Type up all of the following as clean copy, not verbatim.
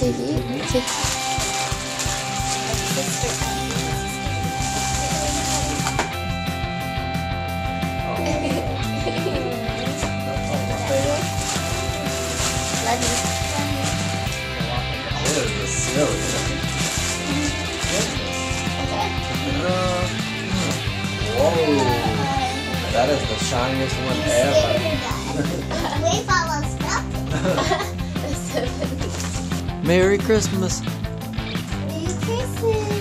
to you. Love you. This is silly. Whoa. That is the shiniest one ever. We thought was nothing. Merry Christmas. Merry Christmas.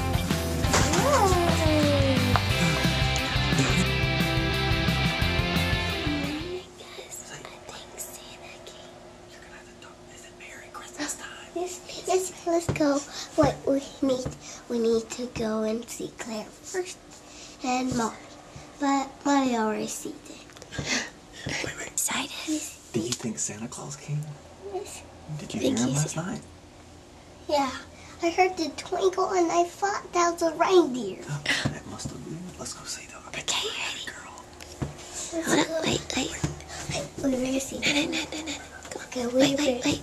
Let's go. Wait, we need to go and see Claire first, and Mommy. But Mommy already seen it. Wait. Excited. Do you think Santa Claus came? Yes. Did you hear him last night? Yeah, I heard the twinkle, and I thought that was a reindeer. Oh, that must have been. Let's go see though. Okay, ready? Girl. Hold up, wait. We're gonna see. No. Okay, Wait.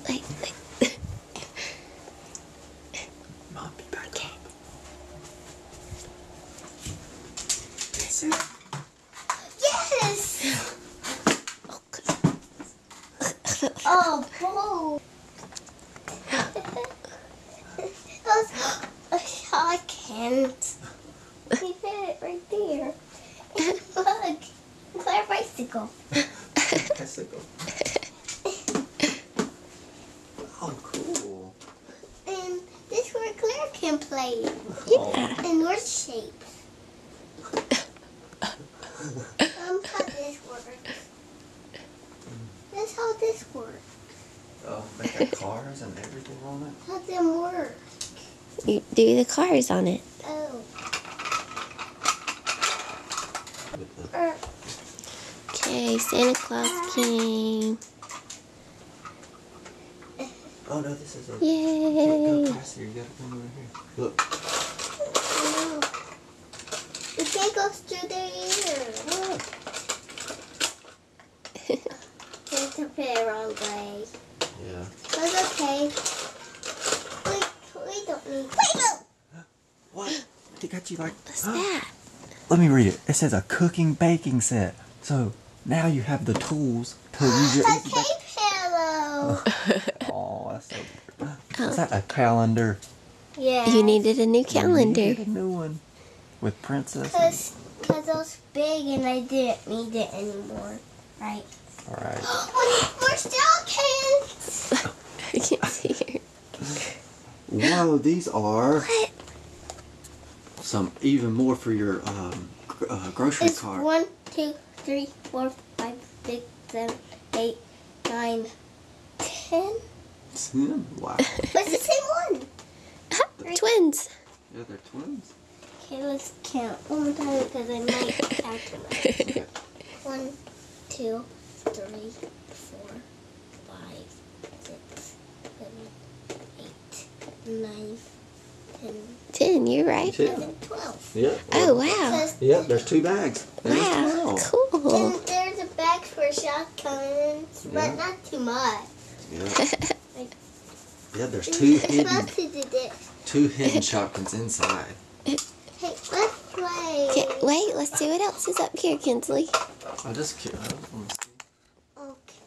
Mom, be back up. Yes! Oh, good. Oh, boy. I can't. We did it right there. Look, Claire bicycle. Bicycle. Oh, cool. And this is where Claire can play. Yeah. In North shape. How this works. That's how this works. Oh, they got cars and everything on it. How them work. You do the cars on it. Oh. With the Okay, Santa Claus came. Oh no, this is a. Yay! Go past here. You gotta come over here. Look. No. We can't go through their ear. There's a pair wrong way. Yeah. But okay. We don't need Play-Doh! What? They got you like. What's that? Let me read it. It says a cooking baking set. So now you have the tools to use your. A cake pillow! Oh, that's so good. Is that a calendar? Yeah. You needed a new You calendar. need a new one with princess. Because it was big and I didn't need it anymore. Right. All right. We're still kids! I can't see her. Whoa, these are What? some even more for your grocery It's cart. 1, 2, 3, 4, 5, 6, 7, 8, 9, 10. Wow. It's the same one. Twins. Yeah, they're twins. Okay, let's count one more time because I might count them. Okay. 1, 2, 3, 4, 5, 6, 7, 8, 9, 10, 10, you're right. 11, 12. Yeah. Oh, wow. Says- Yeah, there's 2 bags. There's Wow, 12. cool. And there's a bag for shotguns, Yeah. but not too much. Yeah. Yeah, there's We're supposed to do this. 2 hidden shotguns inside. Hey, let's play. Okay, wait, let's see what else is up here, Kinsley. I just can't. Let me see. Okay.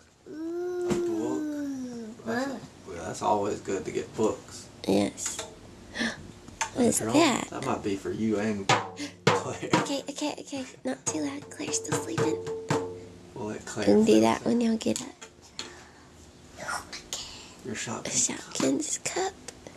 Well, that's always good to get books. Yes. What is Girl, that? That might be for you and Claire. Okay. Not too loud. Claire's still sleeping. We'll let We Claire can do fix that it. when y'all get up. Your shotgun. Shopkins cup.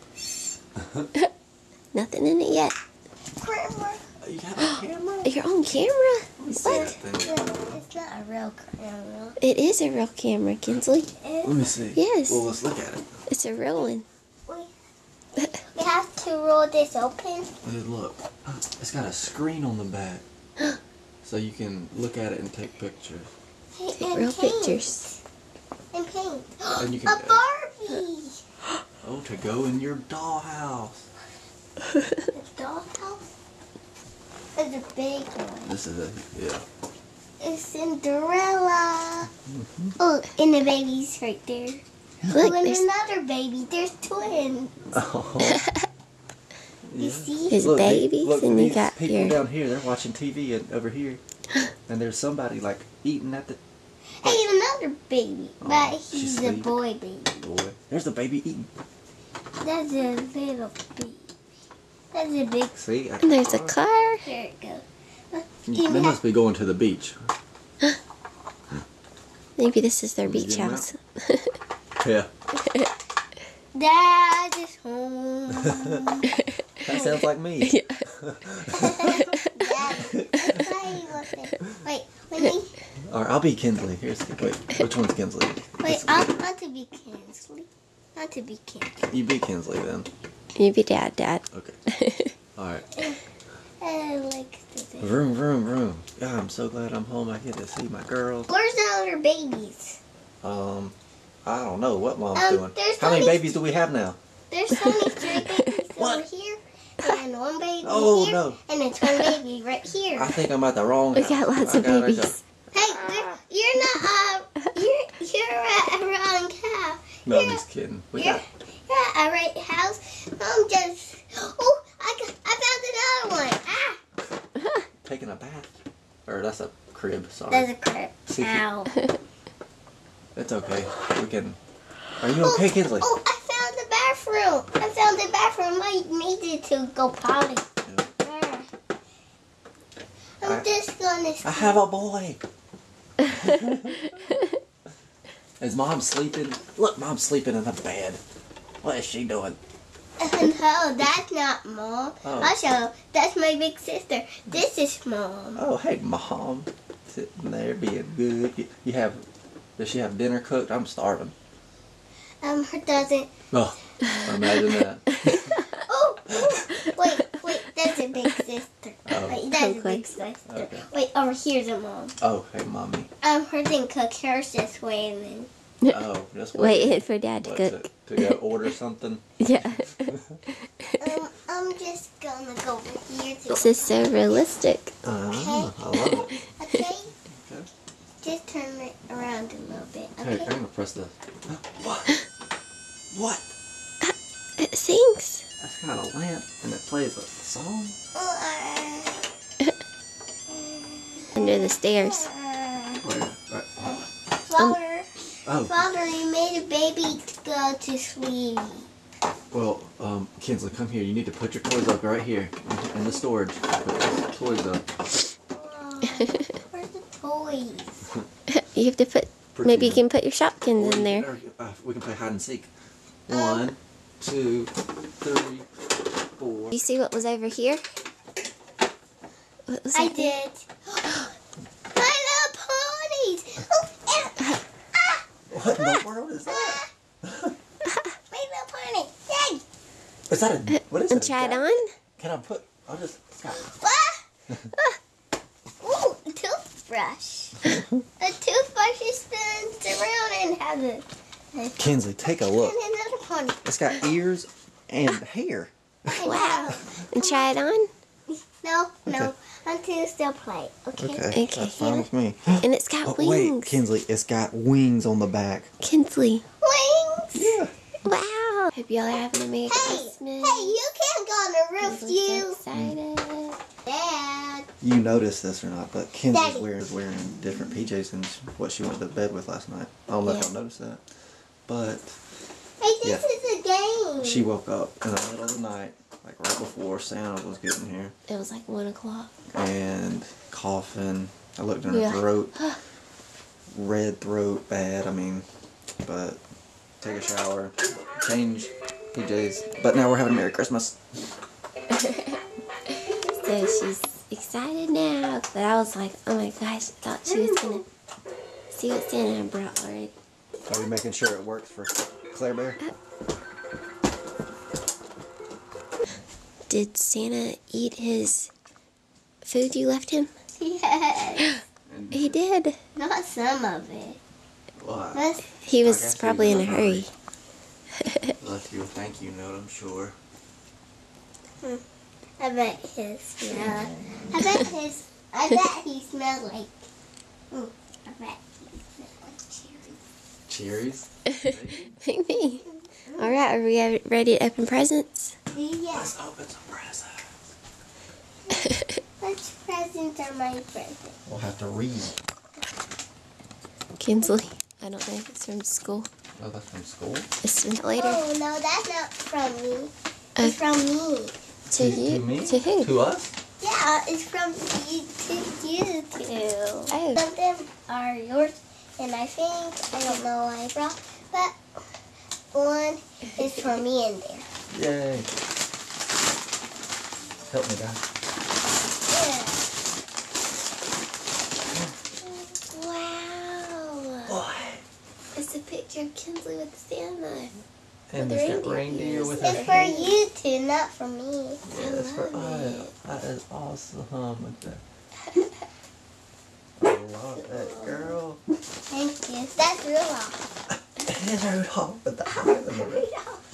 Nothing in it yet. Grandma. You got a camera? Your own camera? Let me see that What? thing. It's not a real camera. It is a real camera, Kinsley. Let me see. Yes. Well, let's look at it. It's a real one. We have to roll this open. Hey, look. It's got a screen on the back. So you can look at it and take pictures. Take And real paint. pictures. And paint. And you A can Barbie. oh, to go in your dollhouse. The dollhouse. It's a big one. This is a It's Cinderella. Oh, and the baby's right there. Look, and there's, another baby. There's twins. Oh. You see? there's babies, look, and you these got people your... down here. They're watching TV and over here, and there's somebody like eating at the Hey, another baby. Oh, But she's he's a sweet. boy baby. boy. There's the baby eating. That's a little baby. That's a big. See, And there's a car. There it goes. They must be going to the beach. Maybe this is their Can you beach zoom house. Yeah, Dad is home. that sounds like me. Dad, wait, let me. All right, I'll be Kinsley. Wait, which one's Kinsley? Wait, I want to be Kinsley. Not to be Kinsley. You be Kinsley then. You be Dad. Okay. All right. I like the thing. Vroom, vroom, vroom. God, I'm so glad I'm home. I get to see my girls. Where's the other babies? I don't know what mom's doing. there's How many only- babies do we have now? There's only 3 babies What? over here, and 1 baby Oh, here, no. and it's 1 baby right here. I think I'm at the wrong We house. got lots I of got it babies. Hey, you're not you're at a wrong house. No, I'm You're- just kidding. We You're, got. you're at a right house. I'm just. Oh, I found another one. Ah, Taking a bath. Or that's a crib, sorry. there's a crib. See if you- Ow. It's okay. We can. Are you okay, Kinsley? Oh, I found the bathroom. I found the bathroom. I needed to go potty. Yeah. I'm just gonna. I have a boy. Is Mom sleeping? Look, Mom's sleeping in the bed. What is she doing? No, that's not Mom. Oh. Also, that's my big sister. This is Mom. Oh, hey, Mom. Sitting there being good. You have. Does she have dinner cooked? I'm starving. Her doesn't. Oh, imagine that. Oh, wait, that's a big sister. Oh. Wait, that's a Okay. big sister. Okay. Wait, over here's a Mom. Oh, hey, Mommy. Her didn't cook. Hers just waiting. Oh, just Waiting for Dad to What, cook. to go order something. Yeah. I'm just gonna go over here to. This is so realistic. I love it. Okay. Okay. Just turn it around a little bit. Hey, Okay. I'm gonna press the. What? What? It sings. That's got a lamp and it plays a song. Under the stairs. Where? Right. Father, Oh, Father, you made a baby to go to sleep. well, Kinsley, come here. You need to put your toys up right here in the storage. Put those toys up. Where's the toys? You have to put... Maybe you can put your Shopkins in there. Or, we can play hide and seek. 1, 2, 3, 4. You see what was over here? What was I that? did. My little ponies. Oh, What in the world is that? my little pony. Yay. Is that a? What is And it? try it on? Can I put? I'll just. Ooh, a toothbrush. A toothbrush is spins around and has a Kinsley, take a look. and another pony. It's got ears and hair. Wow. And try it on? No, Okay. no. Until still play. Okay. Okay, that's fine yeah. with me. And it's got Oh, wings. wait, Kinsley, it's got wings on the back. Kinsley. Wings. Yeah. Wow. Hope y'all are having a Merry Hey, Christmas. hey, you can't go on the roof, I'm so you. excited. Dad. You noticed this or not, but Kinsley's Daddy. wearing different PJs than what she went to bed with last night. I don't know if Yeah. y'all noticed that. But Hey, this Yeah. is a game. she woke up in the middle of the night, like right before Santa was getting here, It was like 1 o'clock. and coughing. I looked in her Yeah. throat. Red throat, bad, I mean, but take a shower, change PJs. But now we're having a Merry Christmas. So she's excited now. But I was like, oh my gosh, I thought she was going to see what Santa had brought already. Are you making sure it works for Claire Bear? Did Santa eat his food you left him? Yes. He did. Not some of it. Well, Let's, He I was guess probably he's in a hurry. left you a thank you note, I'm sure. I bet his smell. I bet he smells like. I bet he smells like cherries. Cherries? Like me. Alright, are we ready to open presents? Yes. open some presents. Which presents are my presents? We'll have to read. Kinsley. I don't know if it's from school. Oh, that's from school? It's from later. Oh, no, that's not from me. It's from me. To you? To me? To who? To us? Yeah, it's from you to you two. Oh. Some of them are yours, and I don't know what I brought, but one is for me in there. Yay. Help me, guys. Yeah. Wow. What? It's a picture of Kinsley with the Santa. And With there's the got reindeer with It's her for head. you two, not for me. Yeah, that's for love us. That is awesome. Look at that. I love that, girl. Thank you. That's Rudolph. And Rudolph with the eyes in the red.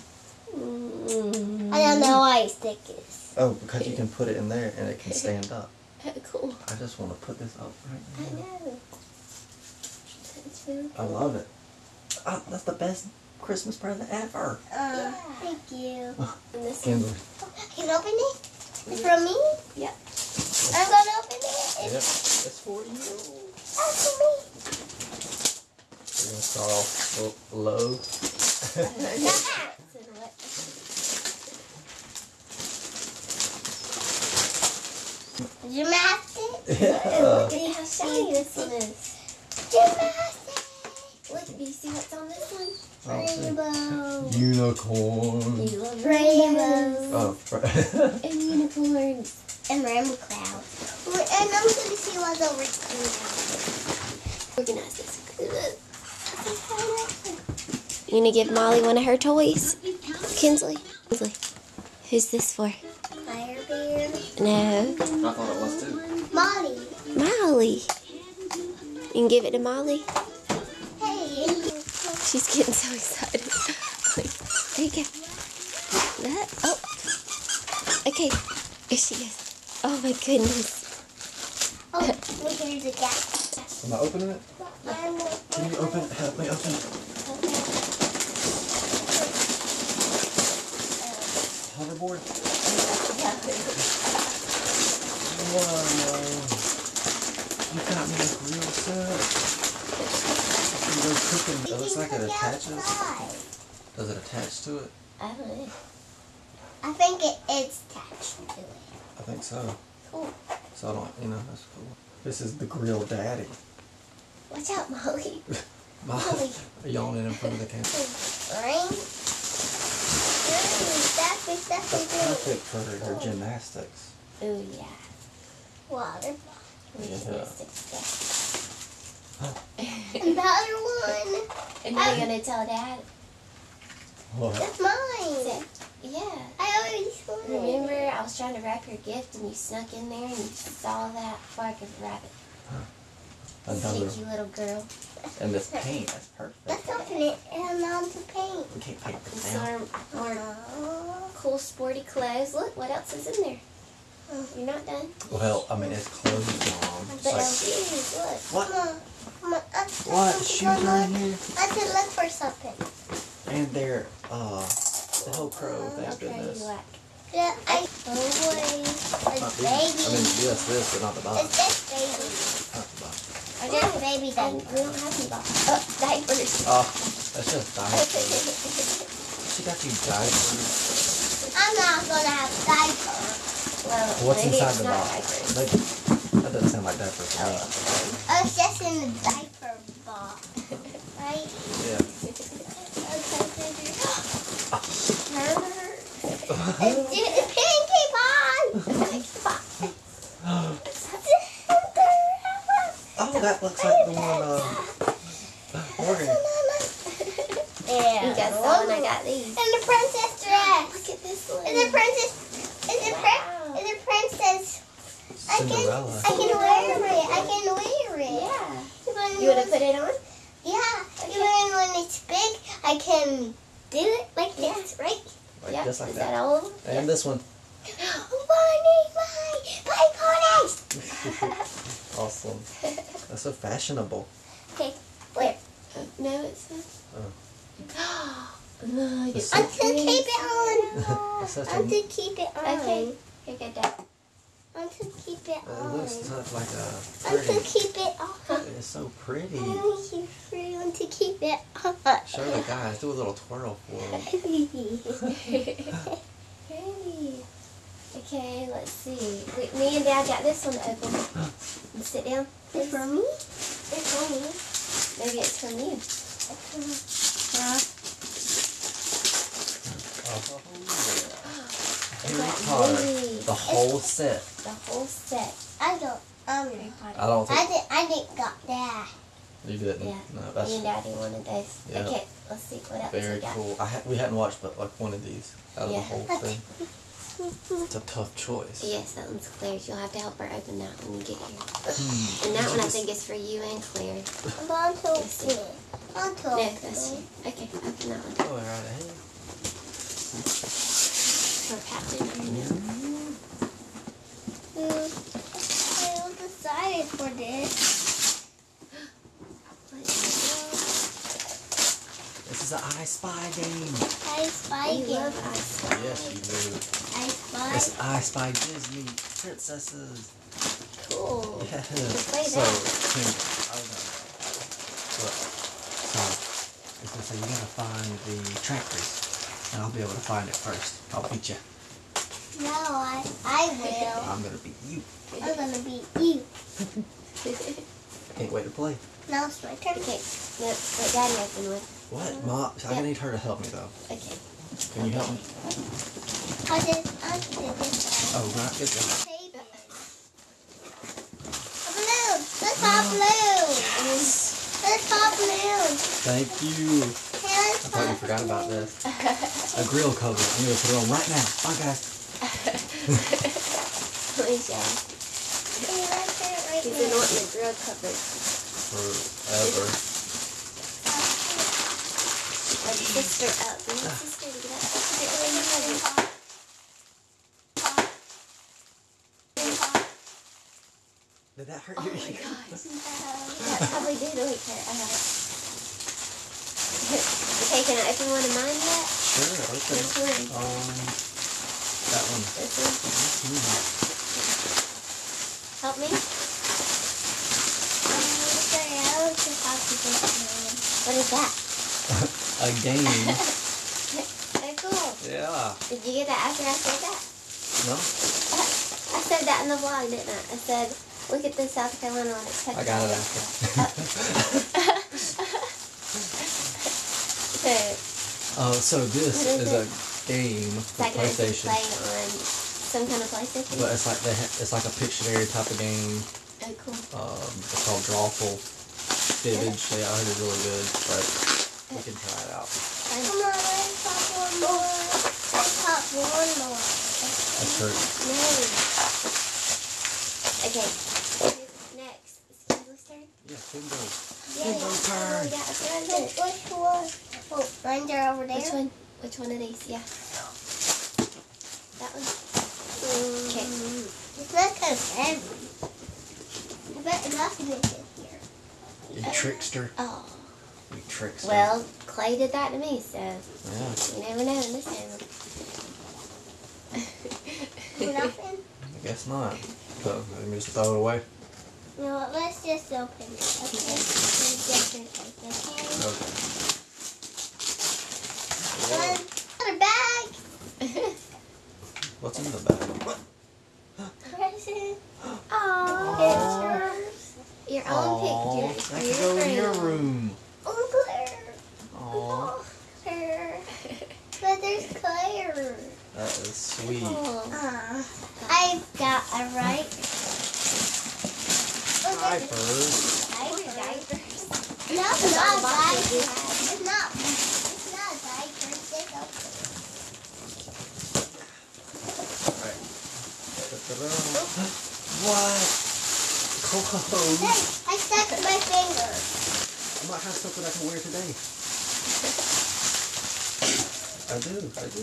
Mm. I don't know why it's thick is. Oh, because you can put it in there and it can stand up. Cool. I just want to put this up right I now. know. That's really I love it. Oh, that's the best Christmas present ever. Thank you. And this Kinsley. Can you open it? It's from me? Yep. I'm gonna open it. Yep, it's for you. That's for me. We're going to start off low. Gymnastics? Yeah. Look at how shiny this one is. Gymnastics! Look, do you see what's on this one? Rainbow. Unicorn. You love Rainbows. Oh, and unicorns. And rainbow clouds. And I'm gonna see what's over here. Organize this. You gonna give Molly one of her toys? Kinsley? Kinsley. Who's this for? Fire bear. No. I thought it was too. Molly. Molly. You can give it to Molly? Hey. She's getting so excited. There you go. That. Oh. Okay. Here she goes. Oh my goodness. Oh, well, here's a gap. Am I opening it? I'm Can you open it? Help me open it. Hoverboard? Whoa. You got me a grill set. You go cooking. It looks like it attaches. Does it attach to it? I don't know. I think it is attached to it. I think so. Cool. So I don't, that's cool. This is the grill daddy. Watch out, Molly. Molly. Yawning in front of the camera. Ring. That's That's perfect for her gymnastics. Oh yeah. water. Yeah. Another one. And then you're gonna tell Dad. What? That's mine. Yeah. I already saw it. Remember, I was trying to wrap your gift, and you snuck in there, and you saw that before I could wrap it. Another. Sneaky little girl. And this paint, that's perfect. Let's open it and on to paint. We can't paint this And down. some more cool sporty clothes. Look, what else is in there? You're not done. Well, I mean, it's clothes, Mom. It's But like, shoes, look. what? Come on. What? Shoes are in here? Let's look for something. And they're, Velcro, thank Okay, goodness. you like. Yeah, Not it's these. baby. I mean, yes, this, but not the bottom. It's this baby. Not the bottom. I got a baby We diaper. don't have any boxes. Oh, diapers. Oh, that's just diapers. She got you diapers. I'm not gonna have diaper. Well, What's maybe inside it's the not box? diapers. That doesn't sound like diapers to me. It's just in the diaper box, right? Yeah. It's Pinkie Pie! Oh, that looks like the one, Morgan. Yeah. You got some, and I got these. And the princess dress. Look at this one. And the princess. And the princess. Cinderella. I can wear it. I can wear it. Yeah. Even You want to put it on? Yeah. Even when it's big, I can do it like this, right? Like, Yeah. just like Is that. that all of them? And this one. Bunny, bye ponies. Awesome. That's so fashionable. Okay, where? No, it's not. Oh. No, you're It's so I'm to pretty. keep it on. It's such I'm a, to keep it on. Okay. Here, go, Dad. I'm to keep it it on. looks such like a I'm to pretty. keep it on. It's so pretty. I'm to keep it on. Show the guys. Do a little twirl for them. Pretty. Okay, let's see. Wait, me and Dad got this one open. Sit down. It's for me? It's for me. Maybe it's from you. Oh, yeah. Harry got Potter. Louis. The whole set. The whole set. I don't. Harry Potter. I don't think I didn't got that. you didn't. Yeah. No, Me and that's Daddy wanted those. Yeah. Okay, let's see what else very we got. cool. We hadn't watched but like one of these out of Yeah. the whole thing. It's a tough choice. Yes, that one's Claire's. You'll have to help her open that when you get here. Hmm. And that one I think is for you and Claire. I'm going to Yes, open it. I'm to No, open that's it. you. Okay, open that one. Go right ahead. For Captain Arno. I was excited for this. This is an I Spy game. I spy You it. love I Spy. Yes, you do. I spy. It's I Spy Disney Princesses. Cool. Yes. play So, that. I was gonna, look, so, it's gonna say you gotta find the trackers, and I'll be able to find it first. I'll beat you. No, I will. I'm gonna beat you. I'm gonna beat you. Can't wait to play. Now it's my turn. Okay, yep, let Daddy open one. What? Mom, I Yeah. need her to help me though. Okay. Can you help me? I did this. Oh, right, good job. Baby. A balloon. Let's pop balloon. Let's pop balloon. Thank you. Hey, let's I thought you pop forgot about balloon. this. A grill cover. I'm gonna put it on right now. Bye, guys. Let me show you. Hey, let's put it right He's been there. wanting the grill covered. Forever. Like sister up. You need sister to get up. Get really heavy. Did that hurt Oh your my ear? gosh. That probably did wake her up. Okay, can I open one of mine yet? Sure, open Which it. one? That one. This one? Mhm. Help me? What is that? A game. Oh, cool. Yeah. Did you get that after I said that? No? I said that in the vlog, didn't I? I said, look at the South Carolina one. It's I got it after. So, So this What is is a game it's for like I can PlayStation. play on some kind of PlayStation. But it's like it's like a Pictionary type of game. Oh, cool. It's called Drawful. Fibbage. Yeah, I heard it's really good, but we can try it out. Fine. Come on, let's pop one more. Let's pop one more. That's hurt. No. Okay. Who's next? Is Kendall's turn? Yeah, Kimbo. Yay. Kendall's turn. We got a So present. which one? Oh, mine's are over there. Which one? Which one of these? Yeah. That one? Okay. It's not kind of heavy. I bet nothing is in here. You trickster. Oh. You trickster. Well, Clay did that to me, so Yeah, you never know in this family. Nothing? I guess not. So, let me just throw it away. You know what? Let's just open it. Okay. Let's just open it. Okay. Another bag. What's in the bag? Present. Aww. Pictures. Your own Aw, pictures for that could go in your room. Oh, Claire. Aw, Claire. But there's Claire. that is sweet. Oh. I've got a right. Diapers. Diapers. No, That's it's all not the a boxes you diaper. have. It's not. It's not a diaper. It's just a. Alright. What? Clothes. Hey, I stuck my finger. I might have something I can wear today. I do.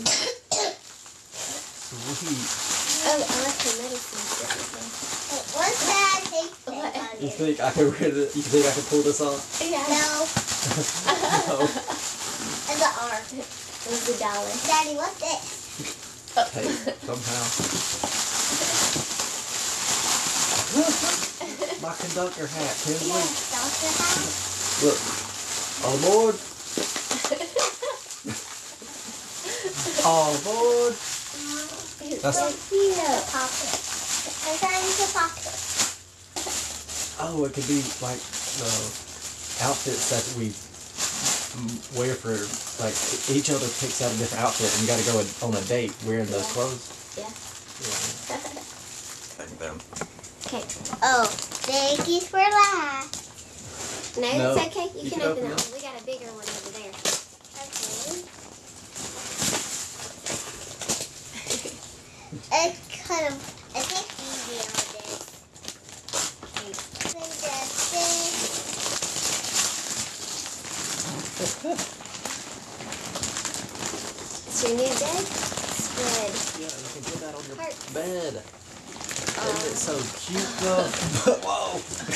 Sweet. Oh, I left your medicine differently. Hey, what's that? Take What? on You it. think I can wear the, you think I can pull this off? Yeah. No. No. And the arm. was the dollar. Daddy, what's this? Hey, somehow. My conductor hat, Kinsley. Yes, Dr. House. Look, all aboard. All aboard. It's That's- so cute. Pocket. I'm trying to pocket. Oh, it could be like the outfits that we wear for, like, each other picks out a different outfit and you gotta go on a date wearing those Yeah. clothes. Yeah. Like them. Okay. Oh, thankies for last. No, No, it's okay. You, you can can open open that it. one. We got a bigger one over there. Okay. It's kind of, I think easier on this. Then that's this. It's your new bed spread. Yeah, you can put that on your Hearts. bed. Isn't it so cute though? Whoa!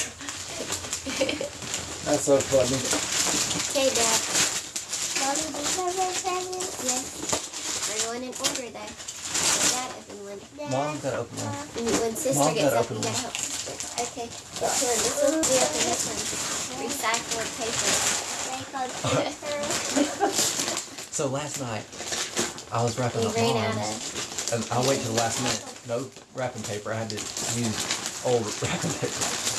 That's so funny. Okay, Dad. Mommy, these are my presents. Yes. We're going in order though. Let Dad open one. Mom's gotta open one. And when Sister Mom gets gotta up, open you one. gotta help Sister. Okay. Which one? This one? We open this one. Recycled paper. They called paper. So last night, I was wrapping We up ran out Mom's, of. and I'll wait till the last minute. No wrapping paper. I had to use old wrapping paper.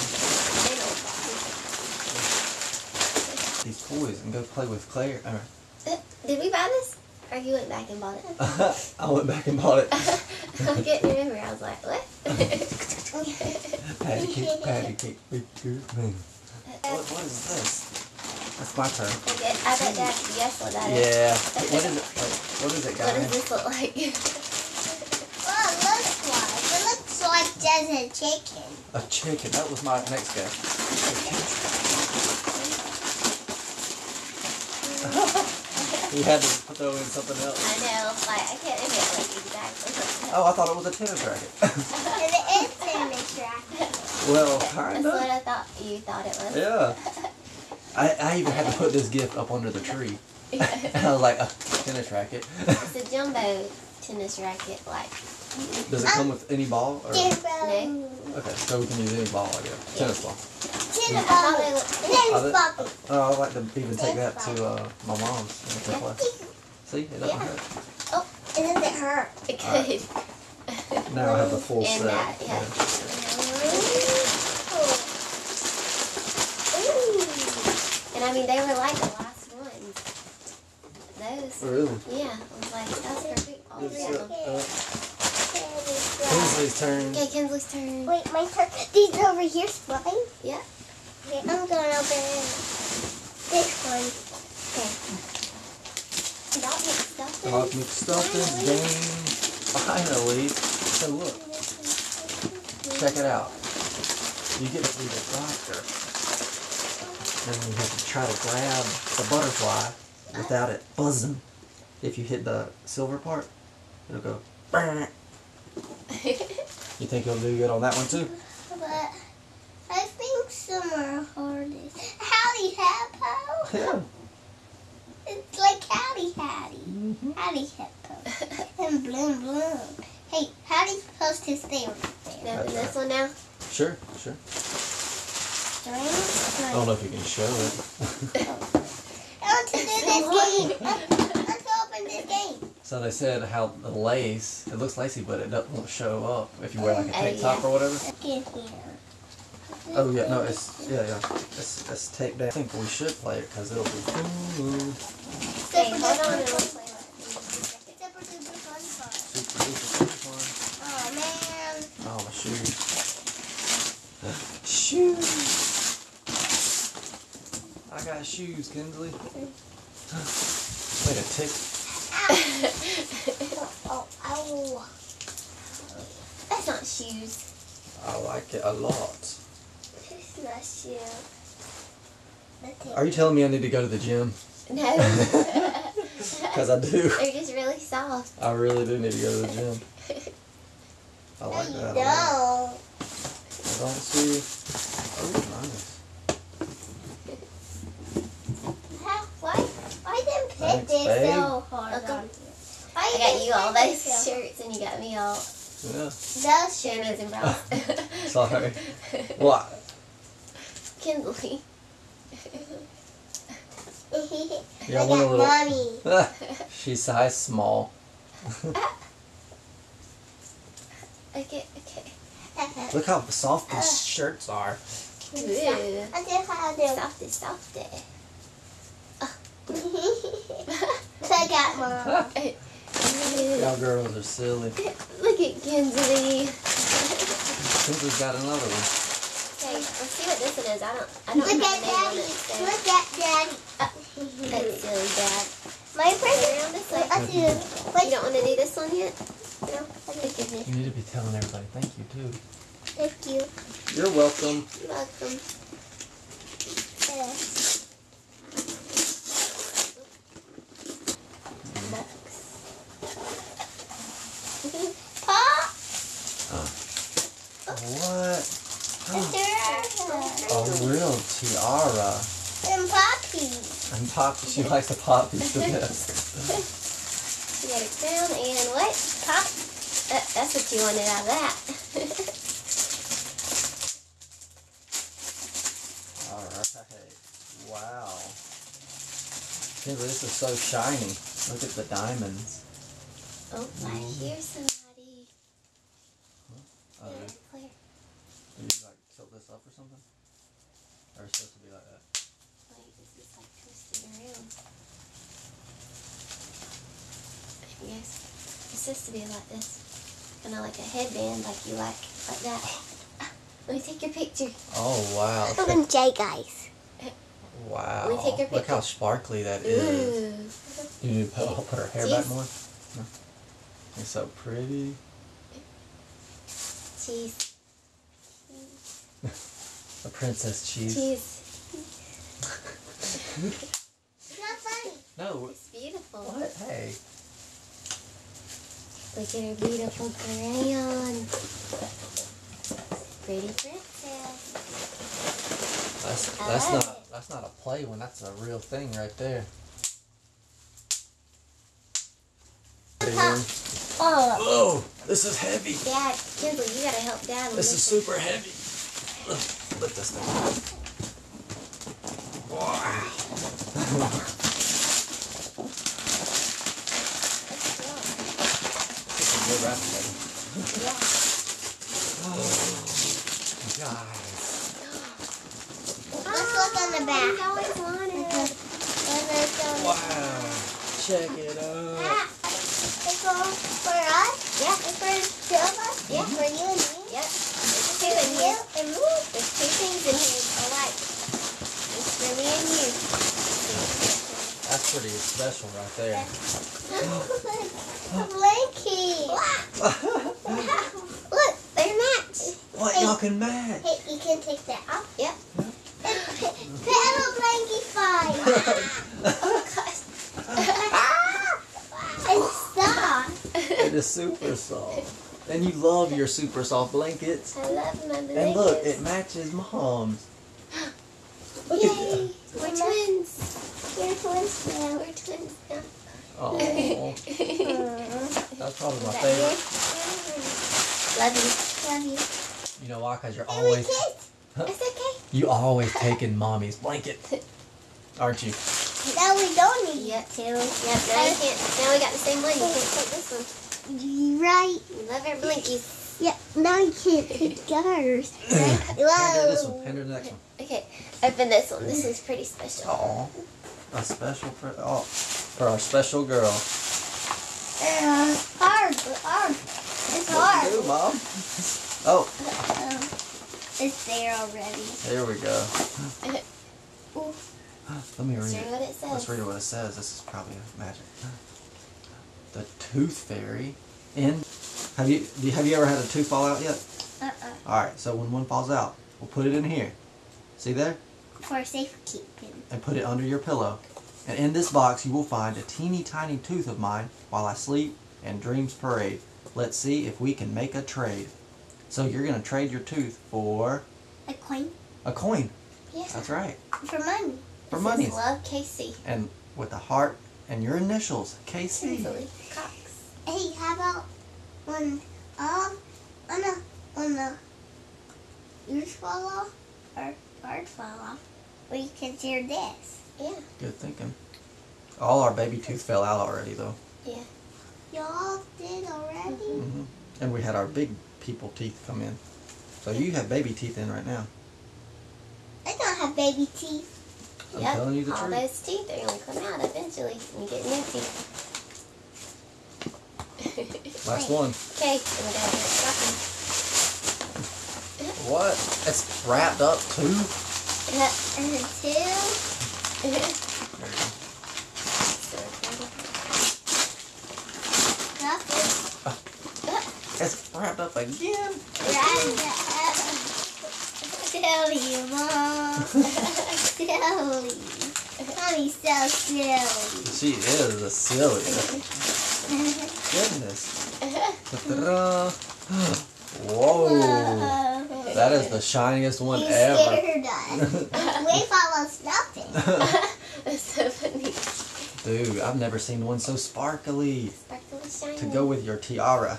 These toys and go play with Claire. Did we buy this? Or you went back and bought it? I went back and bought it. I couldn't remember. I was like, what? Patty cake, big good man. What is this? That's my turn. Okay, I bet Dad can guess what that is. Yeah. What is it? What is it, What does guys? this look like? Well, it looks like just a chicken. A chicken. That was my next guess. You had to throw in something else. I know, like I can't remember like exactly. Oh, I thought it was a tennis racket. And it is tennis racket. Well, That's what kinda. I thought you thought it was. Yeah. I even had to put this gift up under the tree. And I was like, a tennis racket. It's a jumbo tennis racket, like Does it come with any ball? Or? Tennis Okay, so we can use any ball, I guess. Tennis ball. I thought they looked. Tennis ball. Oh, I'd like to even take that to my mom's. And we can play. See, it doesn't Yeah. hurt. Doesn't it hurt? It could. Now I have the full And set. that, yeah. And I mean, they were like the last ones. Those. Really? Yeah, I was like, that's perfect. All Good three set. of them. Kinsley's turn. Okay, Kinsley's turn. Wait, my turn. These over here mine. Yeah. Okay, I'm gonna open this one. Okay. Dog McStuffins. Dog McStuffins game. Finally. So look, check it out. You get to be the doctor. And you have to try to grab the butterfly without it buzzing. If you hit the silver part, it'll go. "Brr." You think you'll do good on that one too? But I think some are hardest. Howdy Hippo. Yeah. It's like Howdy Howdy. Mm-hmm. Howdy Hippo. And Bloom Bloom. Hey, Howdy's supposed to stay right there. Open this one now. Sure, sure. I don't know if you can show it. I want to do this game. Let's open this game. So they said how the lace, it looks lacy, but it won't show up if you wear like a tank top yeah. or whatever. Look in here. Oh yeah, no, it's taped down. I think we should play it because it'll be cool. Okay, hold on and we'll play with Super duper fun part. Super duper fun. Oh man. Oh, my shoes. Shoes. I got shoes, Kinsley. Wait a tick. Oh, ow. That's not shoes. I like it a lot. It's not you. Are you telling me I need to go to the gym? No. Because I do. They're just really soft. I really do need to go to the gym. I like No, that you a lot. don't. I don't see. Oh, nice. Why them Thanks, this babe. so hard Welcome. on here. I got you all those shirts and you got me all Yeah. Those jammies shirts. and bras. Sorry. What? Kinley. Yeah, I one got little. mommy. She's size small. Okay. Look how soft these shirts are. Ooh. I just had them. Softy. I got mom. Y'all girls are silly. Look at Kinsley. Kinsley's got another one. Okay, let's see what this one is. I don't Look have at the name on daddy. it. So. Look at daddy. That's silly, Dad. My Go present. around this way. Let's do. You don't want to do this one yet? No? Okay. You need to be telling everybody thank you too. Thank you. You're welcome. You're welcome. Pop. What? Sister. A real tiara. And Poppy. And Poppy, she likes the poppies the best. You got a crown and what? Pop? That's what you wanted out of that. Alright. Wow. Kinsley, this is so shiny. Look at the diamonds. Oh, I hear somebody. Oh, Yeah, do Claire. you like tilt this up or something? Or it's supposed to be like that? Wait, this is like twisting around. Yes, it's supposed to be like this. Kind of like a headband, like you like that. Let me take your picture. Oh, wow. Look at Jay, guys. Wow. Let me take your Look how picture. sparkly that is. Ooh. You need to put her hair back Jeez. more? No. It's so pretty. Cheese. A princess cheese. Cheese. It's not funny. No. It's beautiful. What? Hey. Look at her beautiful crayon. Pretty princess. That's love not that's not a play one. That's a real thing right there. Oh. Oh, this is heavy. Dad, Kinsley, you gotta help Dad with This is one. super heavy. Lift this thing. Wow. Let's go. This is good wrapping, baby. Yeah. Guys. Let's look on the I back. always wanted. Wow. Check it out. It's all for us? Yeah. It's for two of us? Yeah. For you and me? Yep. There's two For in you here. and me? There's two things in here alike. It's for me and you. That's pretty special right there. A blankie. Look. They're match. What? Y'all can match. Hey, you can take that off. Yep. Put a blankie fight. Oh gosh. It's soft. It is super soft. And you love your super soft blankets. I love my blankets. And look, it matches Mom's. Look Yay. at that. We're twins. You're twins now. We're twins now. Oh, that's probably my Is that favorite. Love you. Love you. You know why? Because you're Hey, we always kissed. It's okay. you always taking Mommy's blanket, aren't you? Now we don't need Yep. to. Yep. Now you can't. Now we got the same one. You can't take this one. You're right. We love our blinkies. Yeah, now you can't take yours. Hand her this Whoa. one. Hand her the next one. Okay. Open this one. This is pretty special. Oh, a special for our special girl. Hard. Hard. It's What hard. you do, Mom? Oh, It's there already. there we go. Ooh. Let me read Let's read it. what it says. Let's read what it says. This is probably magic. The Tooth Fairy. Have you ever had a tooth fall out yet? All right. So when one falls out, we'll put it in here. See there? For safekeeping. And put it under your pillow. And in this box, you will find a teeny tiny tooth of mine while I sleep and dreams parade. Let's see if we can make a trade. So you're gonna trade your tooth for A coin. a coin. Yeah. That's right. For money. For This money. is Love Casey. And with a heart And your initials, KC. Kinsley Cox. Hey, how about when yours fall off or ours fall off, we can share this. Yeah. Good thinking. All our baby tooth fell out already, though. Yeah. Y'all did already? Mm-hmm. And we had our big people teeth come in. So you have baby teeth in right now. I don't have baby teeth. I'm telling you the All truth. those teeth are going to come out eventually when you get new teeth. Last one. Okay, and we got to do stocking. What? It's wrapped up too? And two. It's wrapped up again? Silly, Mom. Silly. Mommy's so silly. She is a silly. Goodness. Ta-da. Whoa. That is the shiniest one You ever. scared us. We almost nothing. That's so funny. Dude, I've never seen one so sparkly. Sparkly shiny. To go with your tiara.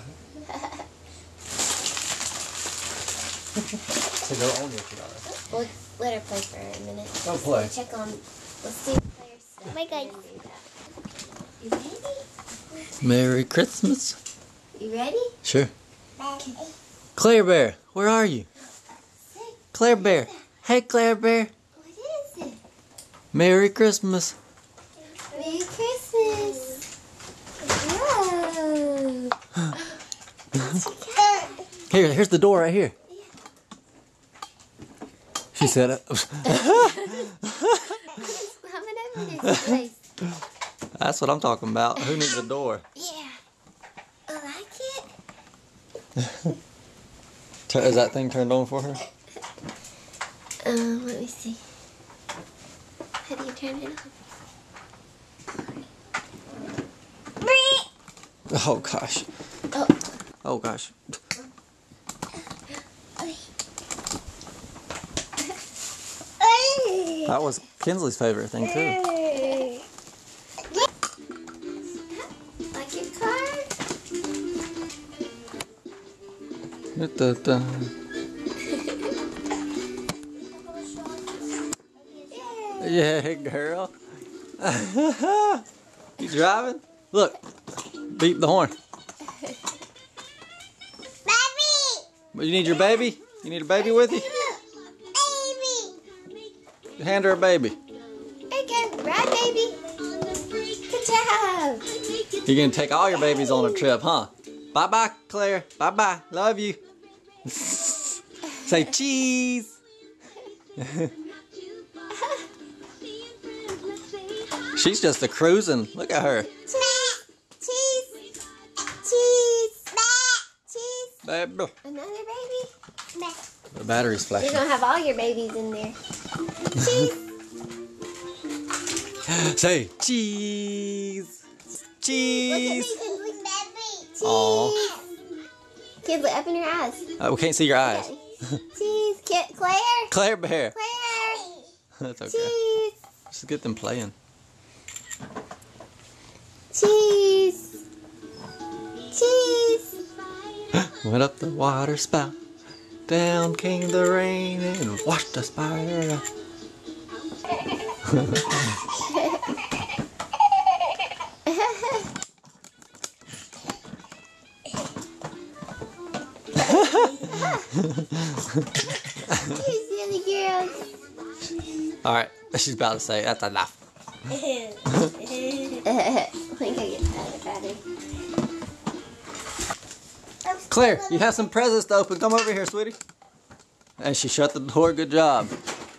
To go on your tiara. We'll let her play for a minute. Go play. Check on. Let's see the players' stuff. Oh my God. You ready? Merry Christmas. You ready? Sure. Claire Bear, where are you? Claire Bear. Hey, Claire Bear. What is it? Merry Christmas. Merry Christmas. Whoa. Here's the door right here. She said, Climbing over this place. that's what I'm talking about. Who needs a door? Yeah. I like it. Is that thing turned on for her? Let me see. How do you turn it on? Oh, gosh. Oh. Oh, gosh. That was Kinsley's favorite thing, too. Like your car? Da-da-da. Yeah, girl. You driving? Look. Beep the horn. Baby! You need your baby? You need a baby with you? Baby! Hand her a baby. There you go. Ride, baby. Good job. You're going to take all your babies on a trip, huh? Bye-bye, Claire. Bye-bye. Love you. Say cheese. She's just a cruising. Look at her. Cheese! Cheese! Cheese! Cheese! Baby. Another baby? The battery's You're flashing. going to have all your babies in there. Say cheese. Cheese. Baby! Aw. Kids, look up in your eyes. We can't see your eyes. Cheese. Claire. Claire Bear. Claire. That's okay. Cheese. Just get them playing. Cheese. Cheese. Went up the water spout. Down came the rain and washed the spider out. You silly girls. Alright, she's about to say that's enough. We gotta get fatter. Claire, you have some presents to open. Come over here, sweetie. And she shut the door. Good job.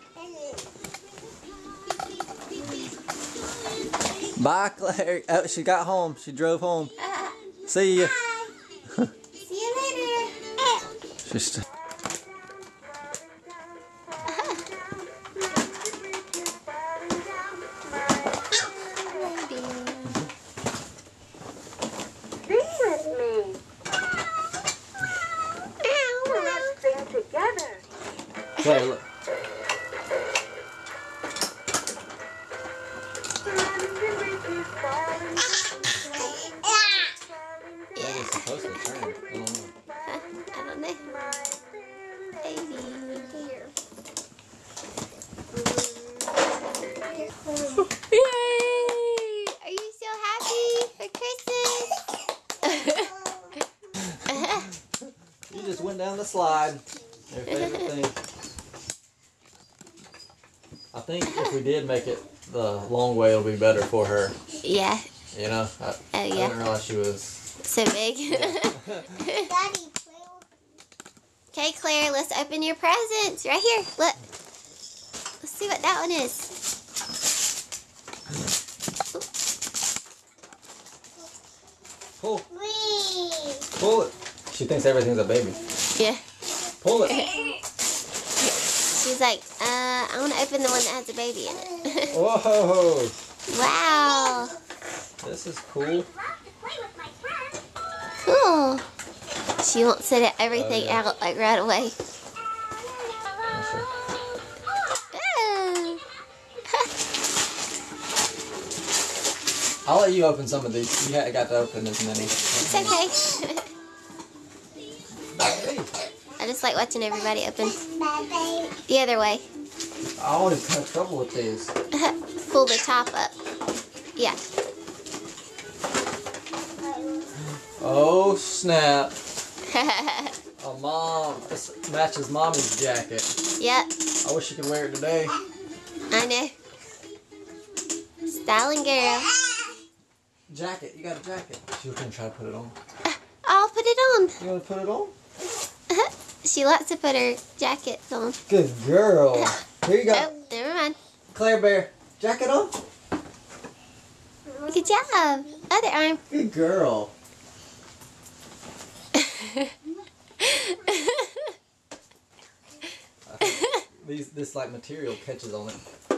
Bye, Claire. Oh, she got home. She drove home. See ya. See you later. She's Claire, look. slide. Their favorite thing. I think if we did make it the long way, it'll be better for her. Yeah. You know? I Yeah. didn't realize she was... So big. Daddy, play with Okay, Claire, let's open your presents. Right here. Look. Let's see what that one is. Pull. me. Pull it. She thinks everything's a baby. Yeah. Pull it. She's like, I want to open the one that has a baby in it. Whoa. Wow. This is cool. Cool. She wants to get everything yeah. out like right away. Sure. Ah. I'll let you open some of these. You got to open as many. It's okay. Hey, I just like watching everybody open. Bye-bye. The other way. I always have trouble with these. Pull the top up. Yeah. Oh snap! A mom. This matches mommy's jacket. Yep. I wish you could wear it today. I know. Styling girl. Jacket. You got a jacket. She was gonna try to put it on. I'll put it on. You wanna put it on? She likes to put her jackets on. Good girl. Here you go. Oh, never mind. Claire Bear. Jacket on. Good job. Other arm. Good girl. This like material catches on it.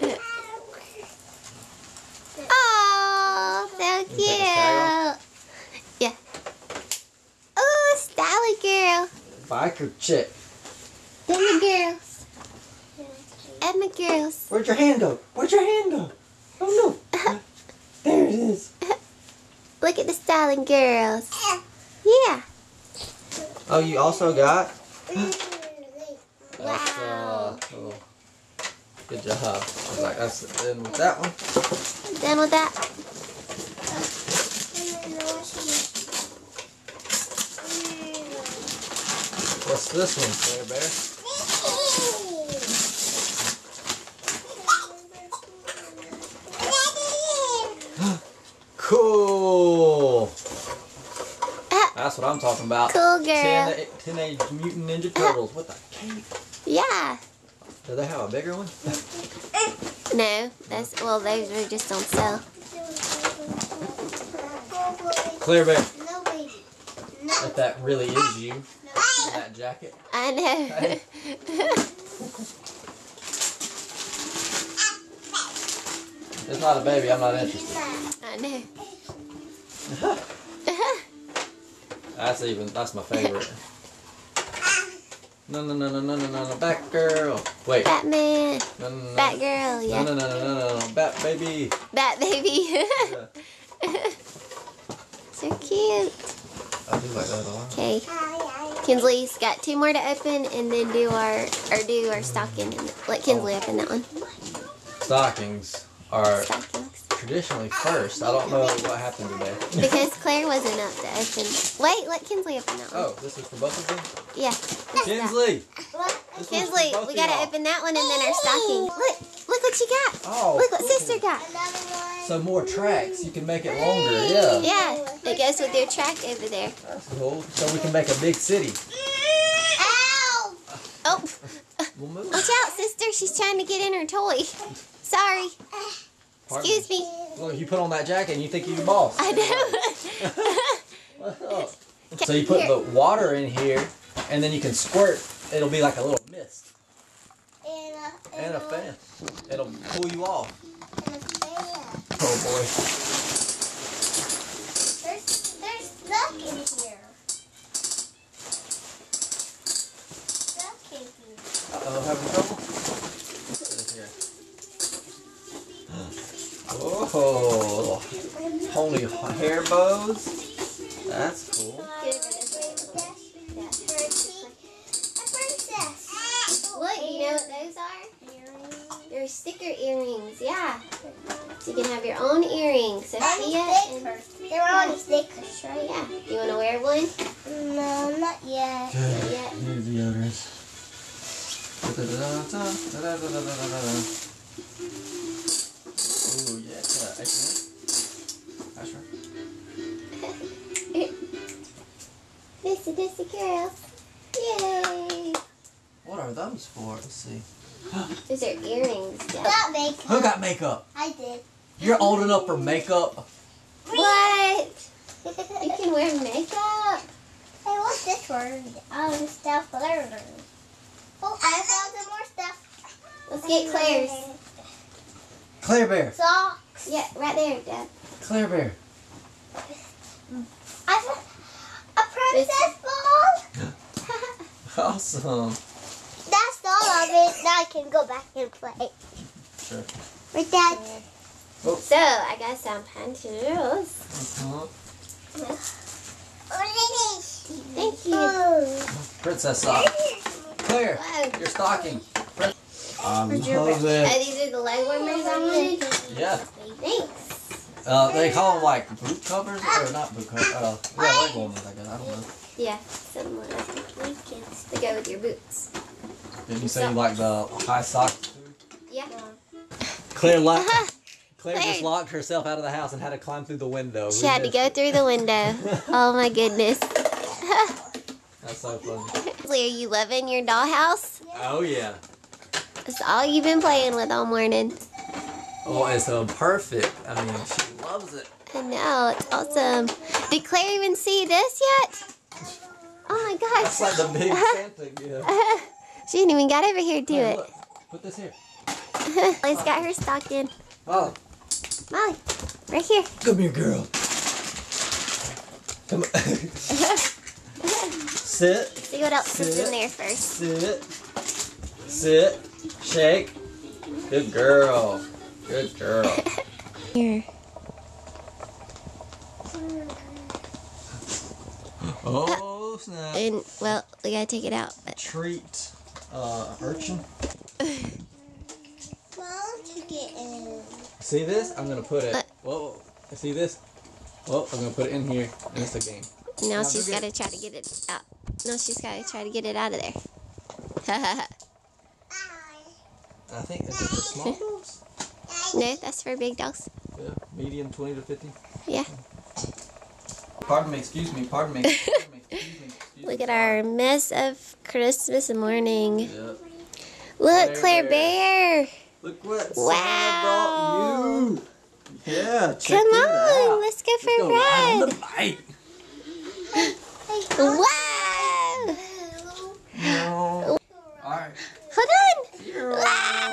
Oh, so take this tag cute. Yeah. Oh, styling girl. Biker chick. Emma girls. Emma girls. Where'd your hand go? Where'd your hand go? Oh no. There it is. Look at the styling girls. Yeah. Oh, you also got? Wow. Oh, good job. I was like, that's in with that one. Done with that? What's this one, Claire Bear? Cool. That's what I'm talking about. Cool girl. Teenage Mutant Ninja Turtles with a cape. Yeah. Do they have a bigger one? No, those were just on sale. Claire Bear, No, baby. if that really is you in that jacket. I know. Hey. It's not a baby, I'm not interested. I know. That's my favorite. No, Batgirl. Wait. Batman. No. Batgirl, yeah. No. Bat baby. Bat baby. Yeah. So cute. I do like that a lot. Okay. Kinsley's got 2 more to open and then do our stocking. Let Kinsley open that one. Stockings are Stockings. traditionally first. I don't know what happened today. Because Claire wasn't up to open. Wait, let Kinsley open that one. Oh, this is for both of them? Yeah. Kinsley! What? This one's for Kinsley, both we of gotta y'all. open that one and then our stocking. Look what you got. Oh, Look what cool. sister got. Another one. So more tracks. You can make it longer. Yeah. Yeah, it goes with your track over there. That's cool. So we can make a big city. Ow! Oh, We'll move. watch out, sister. She's trying to get in her toy. Sorry. Pardon Excuse me. Look, you put on that jacket and you think you're the boss. I know. What's up? So you put the water in here, and then you can squirt. It'll be like a little mist. And a fan. It'll pull you off. Oh boy. There's stuck in here. Stuck in here. Uh-oh, having trouble? Put it here. Oh, pony hair bows. That's cool. Look, you know what those are? They're sticker earrings, yeah. So you can have your own earrings. Sophia and They're on stickers, right? yeah. You want to wear one? No, not yet. Good. Yeah. Here's the others. Ooh, yeah. Excellent. That's right. Missy girls. Yay! What are those for? Let's see. Those are earrings. Yeah. Got makeup. Who got makeup? I did. You're old enough for makeup? What? You can wear makeup? Hey, what's this word? Oh, stuff learner. Oh, I found some more stuff. Let's get Claire's. Claire Bear. Socks. Yeah, right there, Dad. Claire Bear. I found a princess ball. Awesome. That's all of it. Now I can go back and play. Sure. With Dad. So, I got some pantyhose. Thank you. Princess sock. Claire, Wow. your stocking. I Where'd your love it. these are the leg warmers I wanted. Yeah. Thanks. They call them like boot covers or not boot covers. Yeah, leg warmers. I guess I don't know. Yeah, somewhere. They go with your boots. Didn't you say you like the high socks too? Yeah. Claire just locked herself out of the house and had to climb through the window. She had to go through the window. Oh my goodness. That's so funny. Are you loving your dollhouse? Oh yeah. That's all you've been playing with all morning. Oh, it's perfect. I mean, she loves it. I know, it's awesome. Did Claire even see this yet? Oh my gosh. That's like the big Santa gift. She didn't even got over here to Claire, it. look. Put this here. Molly's got her stocking. Molly, Molly, right here. come here, girl. Come on. Sit. See what else is in there first. Sit. Sit. Shake. Good girl. Good girl. Here. Oh, snap. And, well, we gotta take it out. But Treat urchin. Why don't you get in? See this? I'm going to put it. Whoa. See this? Well, I'm going to put it in here, and it's a game. now Now she's go get gotta try to get it out. No, she's gotta try to get it out of there. I think this is for small dogs. No, that's for big dogs. Yeah, medium 20 to 50. Yeah. Pardon me, excuse me, pardon me. Excuse me, excuse me. Look at our mess of Christmas morning. Yep. Look, Claire Claire Bear. Look what Wow. Santa brought you. Yeah, check Come it on, out. let's go for Go a ride on ride. the bike. Wow. No. All right. Hold on. Wow.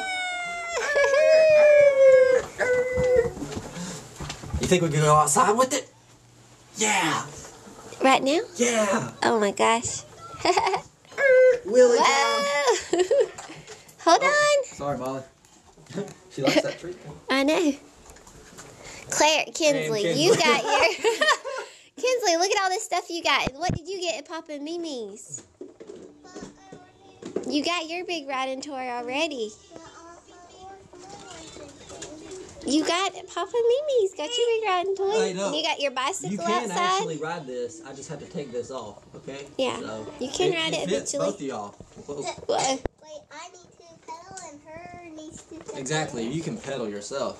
You think we can go outside with it? Yeah. Right now? Yeah. Oh my gosh. Willie down. Wow. Hold on. Sorry, Molly. She likes that treat. I know. Claire, Kinsley, And you Kinsley. got your... Kinsley, look at all this stuff you got. What did you get at Papa and Mimi's? You got your big riding toy already. You got Papa and Mimi's. Got your big riding toy. Hey, no. You got your bicycle You can outside. actually ride this. I just have to take this off, okay? Yeah. So You can ride it fits eventually. both of y'all. Whoa. Whoa. Wait, I need to pedal and her needs to pedal. Exactly. You can pedal yourself.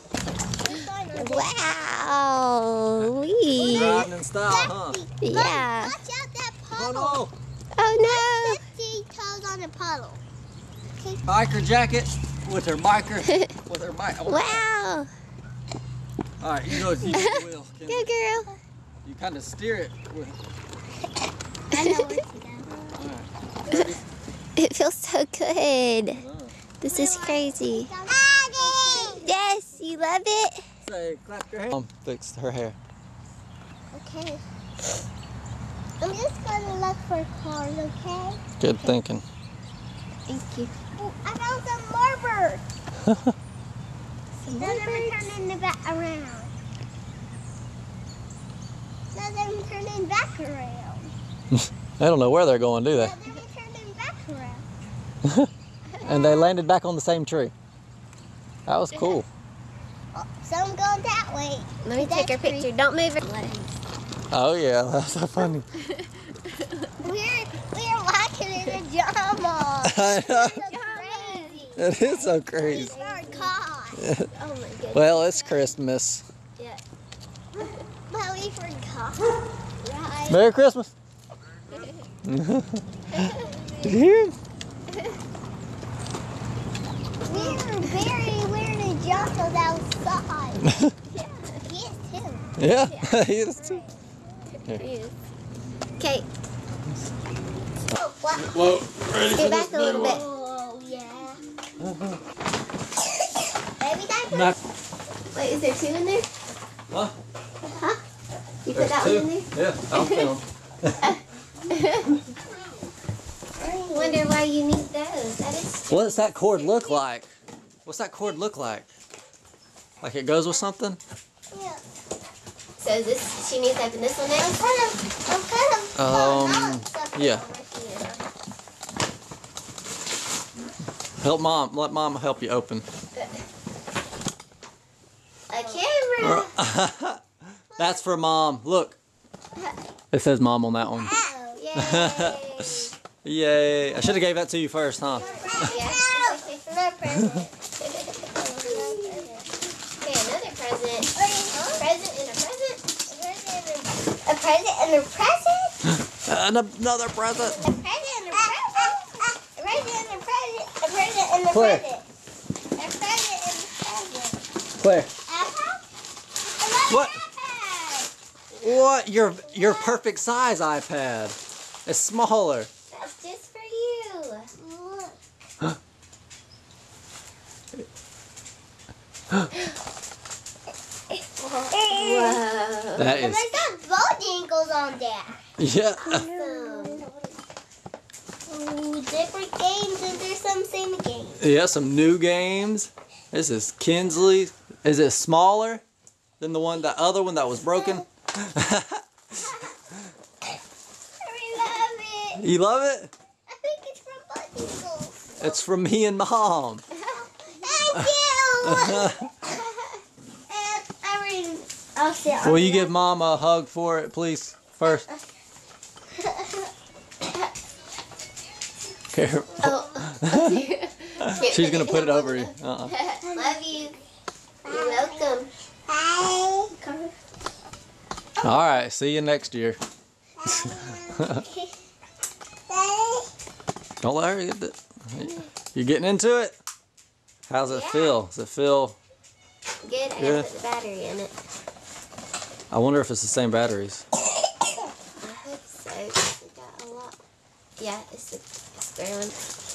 Wow. Wee. Riding in style, huh? Yeah. Watch out that Oh puddle. no! Oh 50 toes on a puddle. Biker jacket with her biker with her bike. no. Wow. All right, you know if you get the wheel. Can Good girl. you kind of steer it with. I know where to go. All right. Ready? It feels so good. Oh. This is crazy. Daddy! Yes, you love it? Say, clap your hands. Fixed her hair. Okay. I'm just gonna look for cars, okay? Good thinking. Thank you. Oh, I found some marbles. Doesn't turn in the back around. Doesn't turn in back around. I don't know where they're going, do they? Doesn't turn in back around. And they landed back on the same tree. That was cool. Oh, some go that way. Let me take her picture. Don't move her legs. Oh yeah, that's so funny. We're walking in a drama. I know. Crazy. It is so crazy. Our car. Oh my goodness. Well, it's Christmas. Yeah. But we forgot. Right. Merry Christmas. Did you hear him? We're in a jungle outside. He is too. Yeah, he is too. Okay. Oh, what? Whoa, ready Get back a little bit. Oh, yeah. Baby diaper? Not, Wait, is there 2 in there? huh? Huh? You put There's that 2. one in there? Yeah, I'll film. Wonder why you need those. That is. What does that cord look like? What's that cord look like? Like it goes with something? Yeah. So is this, she needs to open this one now? Yeah. Help mom. Let mom help you open. A camera. That's for mom. Look. It says mom on that one. Yay. Yay. I should have gave that to you first, huh? Yeah. Okay, another present. Present and a present. A present and a present? And another present. A present and a present? A present and a present? A present and a Claire. present? A present and a present? Claire. iPad? What? iPad. What? Your perfect size iPad. It's smaller. That's just for you. Look. Whoa. That And is. there's got Bojangles on there. Yeah. Ooh, different games and there's some same games. Yeah, some new games. This is Kinsley. Is it smaller than the other one that was broken? I love it. You love it? I think it's from Bojangles. It's from me and mom. Thank you. And I'll sit on Will you that. give mom a hug for it, please? First. Careful. Oh. She's gonna put it over you. Love you. You're welcome. Bye. All right. See you next year. Bye. Don't let her get it. You getting into it? How's it feel? Does it feel? Good. I Yeah. put the battery in it. I wonder if it's the same batteries. I hope so. 'Cause we got a lot. Yeah, it's the square one.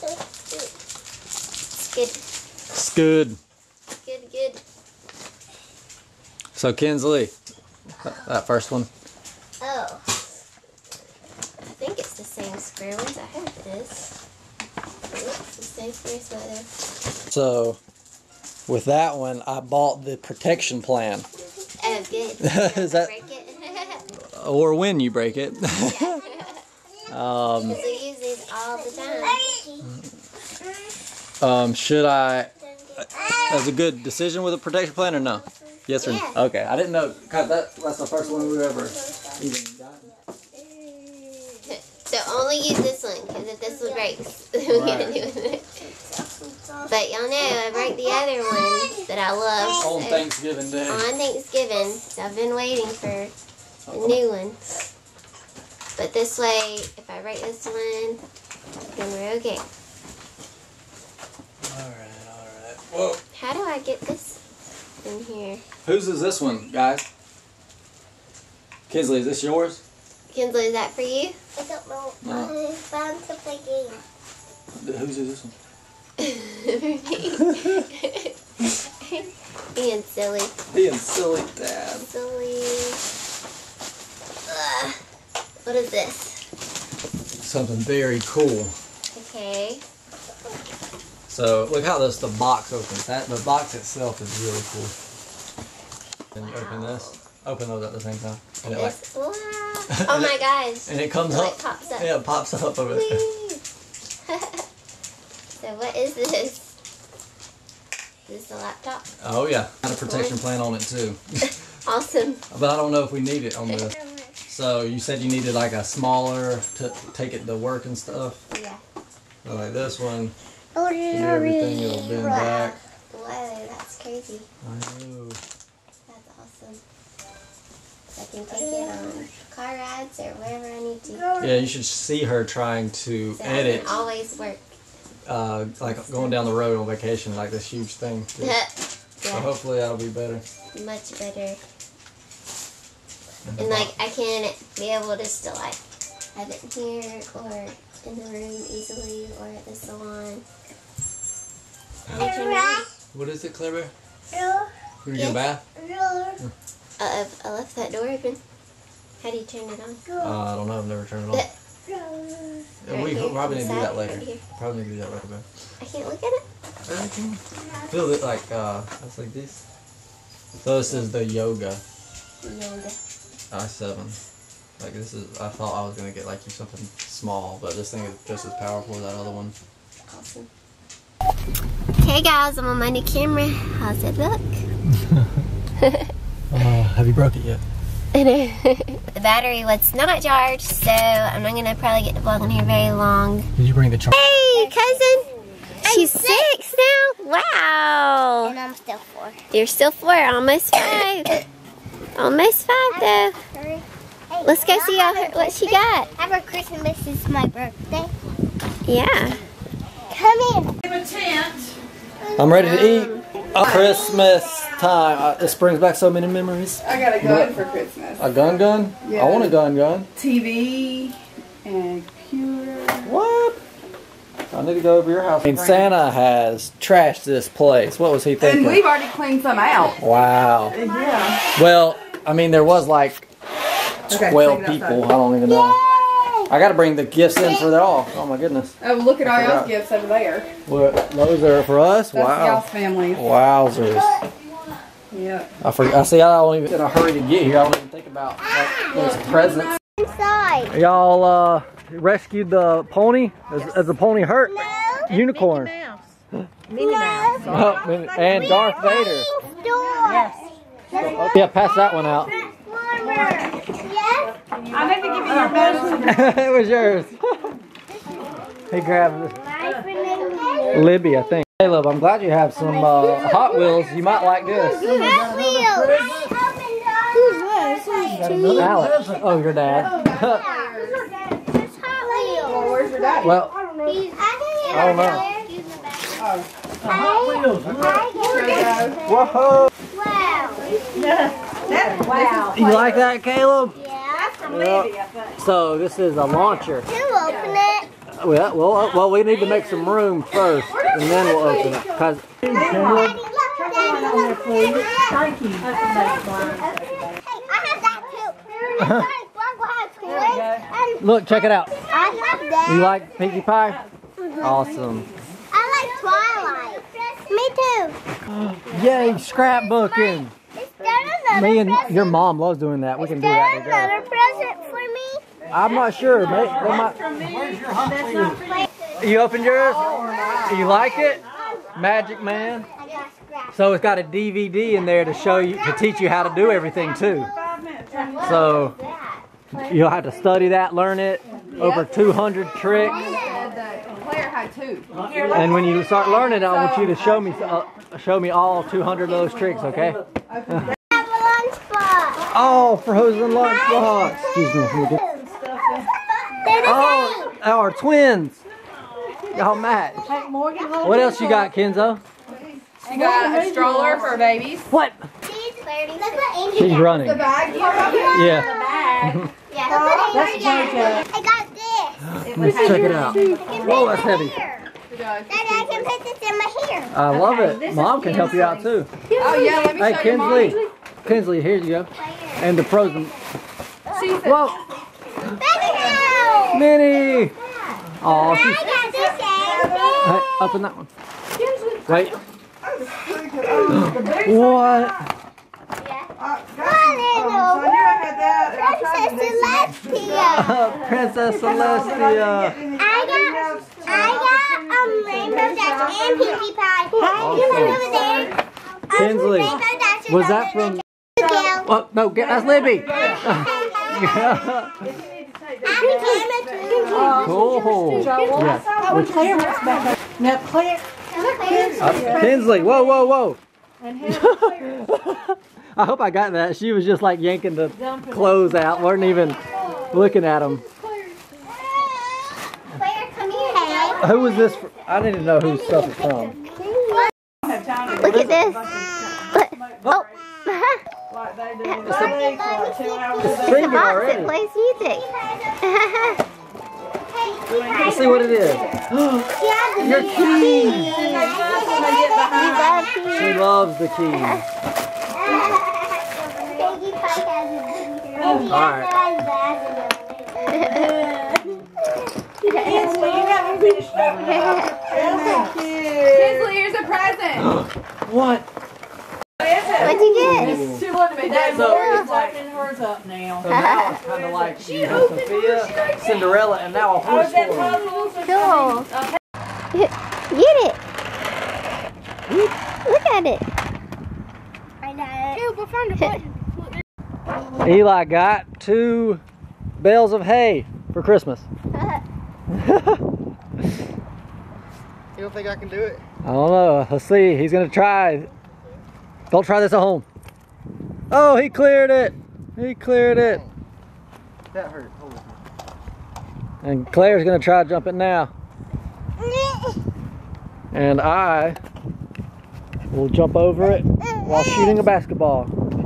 It's good. It's good. Good. So Kinsley, that first one. Oh. I think it's the same square ones. I hope it is. It's the same square sweater. So with that one, I bought the protection plan. Oh, good. Is that- Break it? Or when you break it. Because we use these all the time. Should I? That's a good decision with a protection plan or no? Yes or no? Yeah. Okay, I didn't know. God, that's the first one we've ever even gotten. So only use this one, because if this one breaks, we gotta do it. But y'all know I break the other ones that I love. On so- Thanksgiving Day. on Thanksgiving, so I've been waiting for a new one. But this way, if I break this one, then we're okay. Alright. Whoa. How do I get this in here? Whose is this one, guys? Kinsley, is this yours? Kinsley, is that for you? I don't know. No. I found to play game. Whose is this one? Being silly. Being silly, Dad. Silly. Ugh. What is this? Something very cool. Okay. So look how the box opens. The box itself is really cool. And you open this. Open those at the same time. And it like, This, wow. Oh my gosh. and it comes Oh, up. it pops up. Yeah, it pops up over there. Whee! So what is this? Is this a laptop? Oh yeah. Got a protection plan on it too. Awesome. But I don't know if we need it on this. So you said you needed like a smaller to take it to work and stuff? Yeah. So like this one, Oh, you do everything, it'll bend back. Whoa, that's crazy. I know. That's awesome. I can take it on car rides or wherever I need to. Yeah, you should see her trying to So edit, I can always work. like going down the road on vacation, like this huge thing. So Yeah, hopefully that'll be better. much better. And like I can be able to still like have it here or in the room easily or at the salon. What is it, Claire? No. You get a bath? No. I left that door open. How do you turn it on? I don't know. I've never turned it on. Right We here, probably need to do inside, that later. right here. Probably need to do that later. I can't look at it. Feel it like that's like this. So this is the yoga Yoga. i7. Like this is. I thought I was gonna get like you something small, but this thing is just as powerful as that other one. Awesome. Okay guys, I'm on my new camera. How's it look? Have you broke it yet? The battery was not charged, so I'm not gonna probably get the vlog on here very long. Did you bring the charger? Hey, cousin! She's 6 now? Wow! And I'm still 4. You're still 4, almost 5. Almost 5 though. Let's go see what she got. After Christmas is my birthday. Yeah. Come in. I'm ready to eat. Christmas time. This brings back so many memories. I got a gun for Christmas. A gun? Yeah. I want a gun. TV and computer. What? I need to go over your house. And Santa has trashed this place. What was he thinking? And we've already cleaned some out. Wow. Yeah. Well, I mean, there was like Okay, 12 take it people. outside. I don't even know. I got to bring the gifts in for them all. Oh my goodness. Oh, look at all forgot. y'all's gifts over there. What? Those are for us? That's Wow. y'all's families. Wowzers. Yeah. I forgot. I see. I don't even in a hurry to get here. I don't even think about like, those presents. Inside. Y'all rescued the pony. Is the pony hurt? No. Unicorn. Minnie Mouse. Oh, and Darth Vader. Yes. Yeah, pass that one out. Yes. I need to give you your medicine. It was yours. He grabbed Libby, I think. Caleb, I'm glad you have some Hot Wheels. You might like this. Hot Wheels. Alex. Oh, your dad. It's Hot Wheels. Where's your daddy? Well, I don't know. Whoa. Wow. You like that, Caleb? Yeah. So this is a launcher. Who open it? Well, we need to make some room first, and then we'll open it. Cause Daddy, look. Daddy, look. Thank you. Hey, I have that too. look, check it out. I have that. You like Pinkie Pie? Awesome. I like Twilight. Me too. Yay, scrapbooking. Is there another Me and present? your mom loves doing that. We can do Is that there together. another present for me? I'm not sure. You opened yours? You like it? Magic Man. I got scratched. So it's got a DVD in there to show you, to teach you how to do everything too. So you'll have to study that, learn it. Over 200 tricks. Claire had 2. And when you start learning, I want you to show me all 200 of those tricks, okay? I have a lunchbox. Oh, frozen lunchbox. Excuse me. They're the Oh, our twins. Y'all match. What else you got, Kenzo? She got a stroller for babies. What? same. Look what Amy She's got. running. The bag part of it? Yeah. Yeah, look what Amy got. I got this. Let's check it out. Whoa, that's heavy. Here. Daddy, I can put this in my hair. I love it. Mom can help you out too. Oh, yeah, let me Hey, show you mine. Kinsley, here you go. And the frozen. Whoa, Baby now. Minnie. Oh, I she's got this end. hey, up in that one. Wait. What? Princess Celestia. Princess Celestia. I got Rainbow Dash and Pinkie Pie. You look over there. Kinsley, Rainbow Dash was that from? Miguel. Oh no, that's Libby. Cool. Yeah. With Claire, what's back there? Now, Claire. Kinsley, whoa, whoa, whoa. And Claire. I hope I got that. She was just like yanking the clothes out, wasn't even looking at them. Claire, come here. Who was this? I need to know whose stuff it's from. Look at this. Oh. Like they do It's like 2 hours It's a day. streaming Box already. that plays music. Let's see what it is. Your keys. She loves the keys. Alright. Kinsley, you haven't finished opening. Kinsley, here's a present. What? What'd you get? She wanted to be That's that Lori's opening hers up now. So now it's kind of like Sophia, Cinderella, and now a horse Oh, that story. puzzle? Cool. Get it. Look at it. Eli got 2 bales of hay for Christmas. You don't think I can do it? I don't know. Let's see. He's gonna try. Don't try this at home. Oh, he cleared it. He cleared it. That hurt. Hold on. And Claire's gonna try to jump it now. And I will jump over it while shooting a basketball.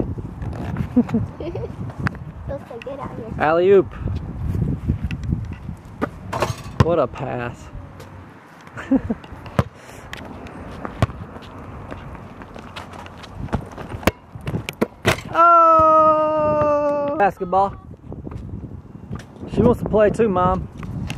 Feels so good out here. Alley-oop. What a pass. Oh! Basketball. She wants to play too, Mom.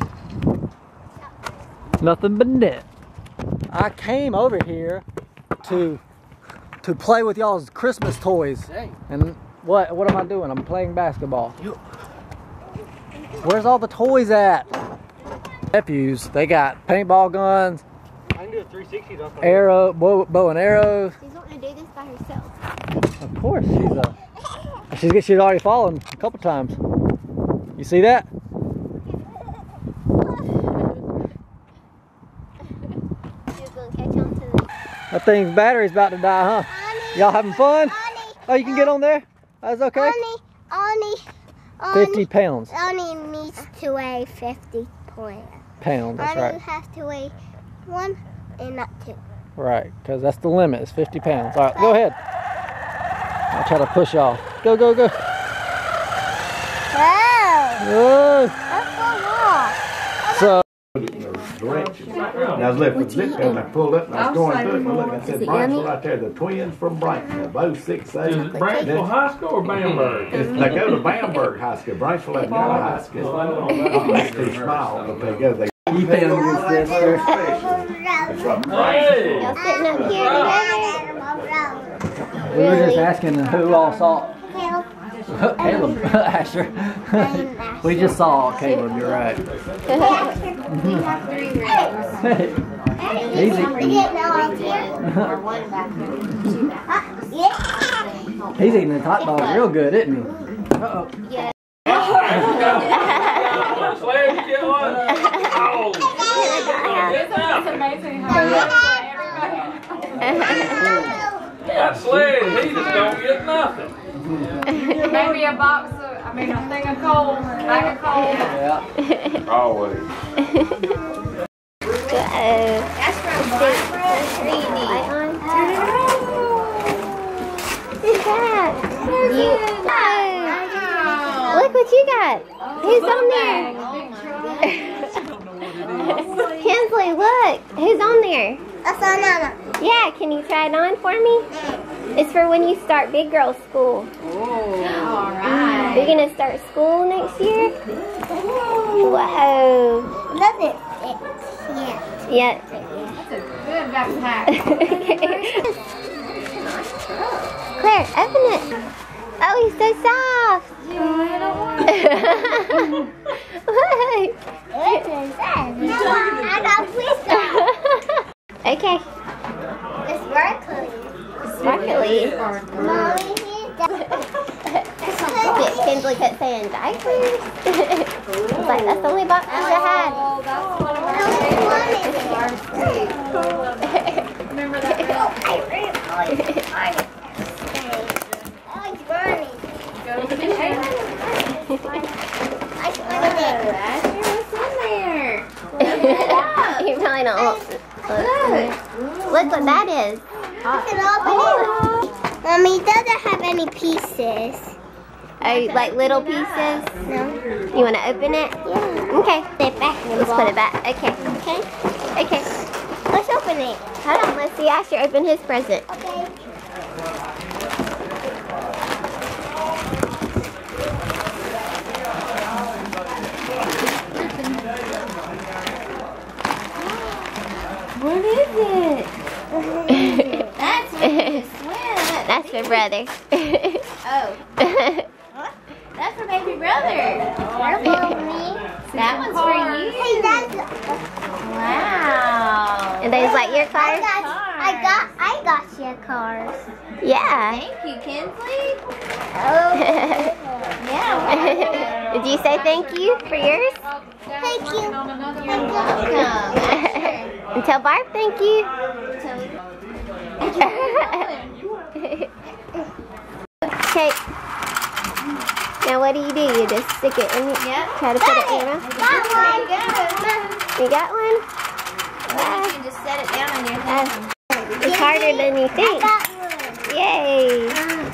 Nothing but net. I came over here to play with y'all's Christmas toys. And what am I doing? I'm playing basketball. Where's all the toys at? Nephews, they got paintball guns, I can do a 360 though. arrow, bow and arrows. She's wanting to do this by herself. Of course, she's already fallen a couple times. You see that? She's gonna catch on to the That thing's battery's about to die, huh? Y'all having fun? Oh, you can get on there? That's okay? Only 50 pounds. Only needs to weigh 50 Pounds, that's Only right. has to weigh 1 and not 2. Right, because that's the limit, it's 50 pounds. All right, go ahead. I'll try to push off. Go, go, go. Wow! Whoa. That's so long. So, direction. And I was left with zip code and I pulled up and I was going through it and I looked and I said, Brightville right there, the twins from Brighton, they're both 6'8". Is it Branchville High School or Bamberg? They go to Bamberg High School, Brightville ain't got a high school. They too small, but they go, they you feel your sister. Hey! Y'all sitting up here together? We were just asking who all saw Caleb, Asher. We just saw Caleb, you're right. Easy. He's eating the hot dog real good, isn't he? Uh-oh. Slave, you get one? Oh! It's amazing how That slave, he just don't get nothing. maybe a box of, a thing of coal, bag of coal. Yeah. Always. That's from Who's that? Look what you got. Who's on there? Kinsley, look. Who's on there? That's Nana. Yeah, can you try it on for me? It's for when you start big girl school. Alright. You're gonna start school next year? Whoa. Doesn't fit yet. Yeah. That's a good backpack. Claire, open it. Oh, he's so soft. Look. I got wisdom. Okay. It's sparkly. Sparkly. Mommy, Kinsley kept saying diapers. I was like, that's the only boxes I had. Oh, that's one of our favorites. Remember that? Go to the table. You probably don't. Look what that is. Mommy doesn't have any pieces. Oh, like little pieces? No. You want to open it? Yeah. Okay. Put it back in the Let's box. put it back. Okay. Okay. Okay. Let's open it. Hold on. Let's see Asher open his present. Okay. What is it? That's for you to swim. That's for brother. Oh. That's for baby brother. That one's for you. Hey, that's. Wow. And those like your cars? I got your cars. Yeah. Thank you, Kinsley. Oh. Yeah. Did you say thank you for yours? Thank you. You're welcome. And tell Barb thank you. Okay. Now what do? You just stick it in. Try to put it in your mouth. You got one? You can just set it down in your hand. It's harder than you think. Yay!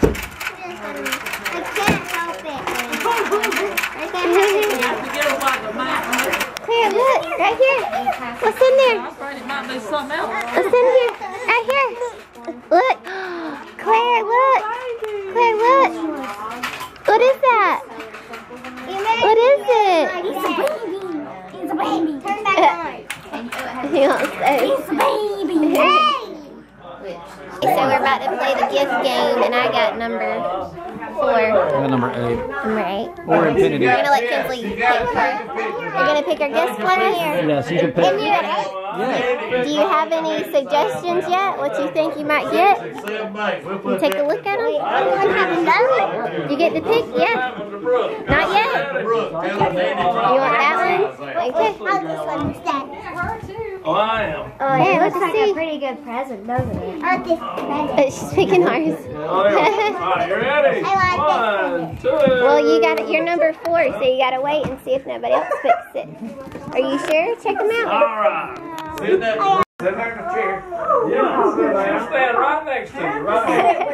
I can't help it. I can't help it. Claire, look, right here. What's in there? I'm afraid it might be something else. What's in here? Right here. Look. Claire, look. Claire, look. What is that? What is it? It's a baby. Turn back on. He won't say. It's a baby. Hey! So we're about to play the gift game, and I got number 4. I got number 8. Number 8. Or Infinity. We're gonna let Kinsley pick her. We're gonna pick our guest winner here. Yes, you can pick. And you gotta, do you have any suggestions yet? What you think you might get? You take a look at them. You get to pick? Yeah. Not yet. You want that one? Okay. This one instead. Oh, I am. Oh, Hey, let's see. pretty good present, doesn't it? She's picking ours. Oh, there we go. All right, you ready? I 1, 2. Well, you got it. You're number 4, so you gotta wait and see if nobody else picks it. Are you sure? Check them out. All right. Sit there. Sit there in the chair. Yeah, sit there. Stand right next to you. Right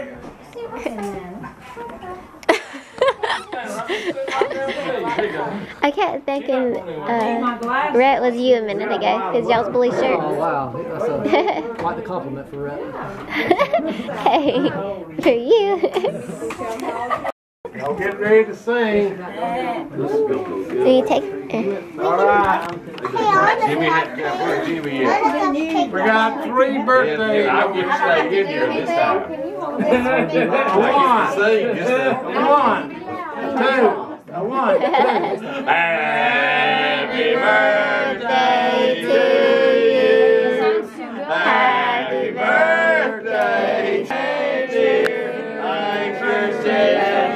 I kept thinking Rhett was you a minute ago because y'all's blue shirts. Oh, wow. That's quite the compliment for Rhett. Hey, for you. Y'all get ready to sing. So you take. All right. Jimmy We got 3 birthdays. I'll get to stay in here this time. One, 2. Happy birthday to you. Happy birthday, dear. Happy birthday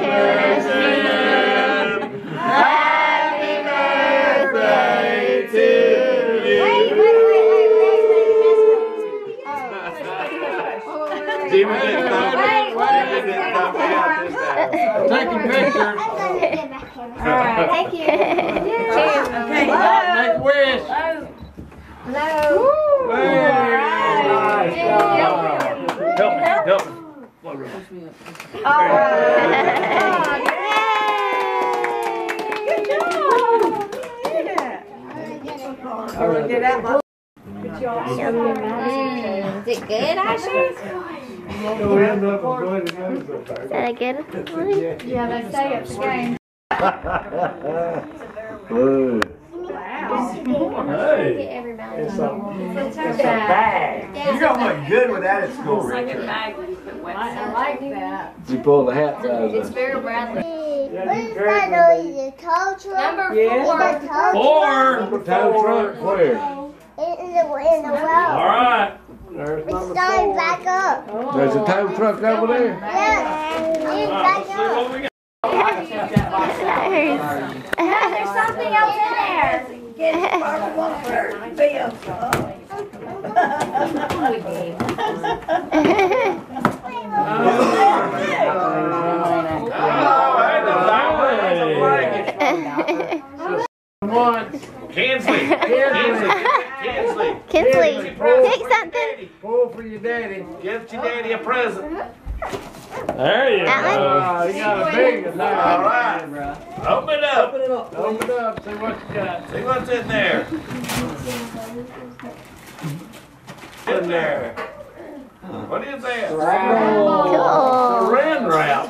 to you. Jimmy didn't come out this time. Taking pictures. Alright, thank you. Cheers. Make a wish. Help me. Is it good, Asher? Is that a good one? Yeah, they say it's the game. Hey. Get everybody. It's a bag. You got one good with that at school, Richard. I like that. You pull the hat out of It's very Bradley. What is that noise? A tow truck? Number 4. Is that a tow 4. Tow truck where? in the road? All right. There's It's number starting 4. back up. There's a tow truck over there. Yes, it's All right, back let's see up. what we got. There's something else in there. Kinsley, pick something. Pull for your daddy. Give your daddy a present. There you That one? go. You got a big one now. All right. Open it up. Open it up. See what you got. See what's in there. In there. What is that? Cool. Saran wrap.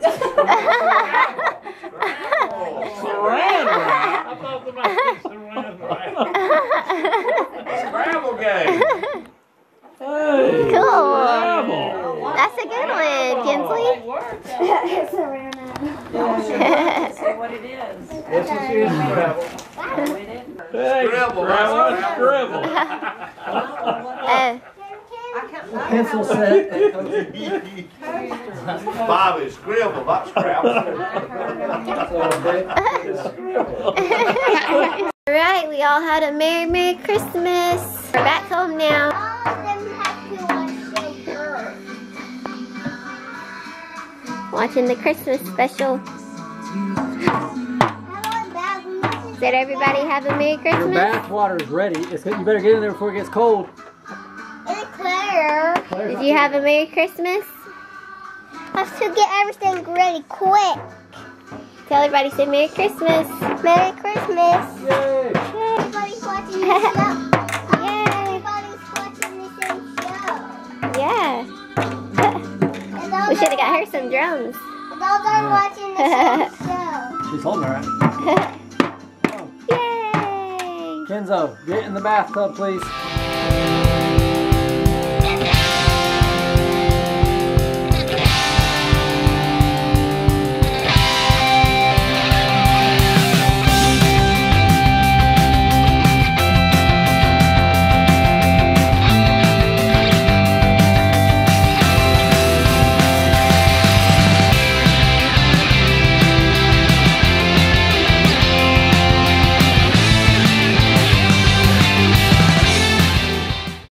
Saran wrap. I thought somebody said saran wrap. Scrabble game. Hey. Cool. Scrabble. That's a good one, Kinsley. Say what it is. This is Scrabble. Hey, Scribble, Scribble. Pencil set. Bobby, scribble, not Scrabble. Alright, we all had a Merry Christmas. We're back home now. All of them have to watch Watching the Christmas special. Did everybody have a Merry Your Christmas? bath water is ready. You better get in there before it gets cold. Claire. Did you have a Merry Christmas? I should get everything ready quick. Tell everybody, say Merry Christmas. Merry Christmas. Yay! Everybody's watching this show. Yay! Everybody's watching the same show. Yeah. And those We should have are got her some drums. Those are watching the same show. She's holding her right. Yay! Kenzo, get in the bathtub, please.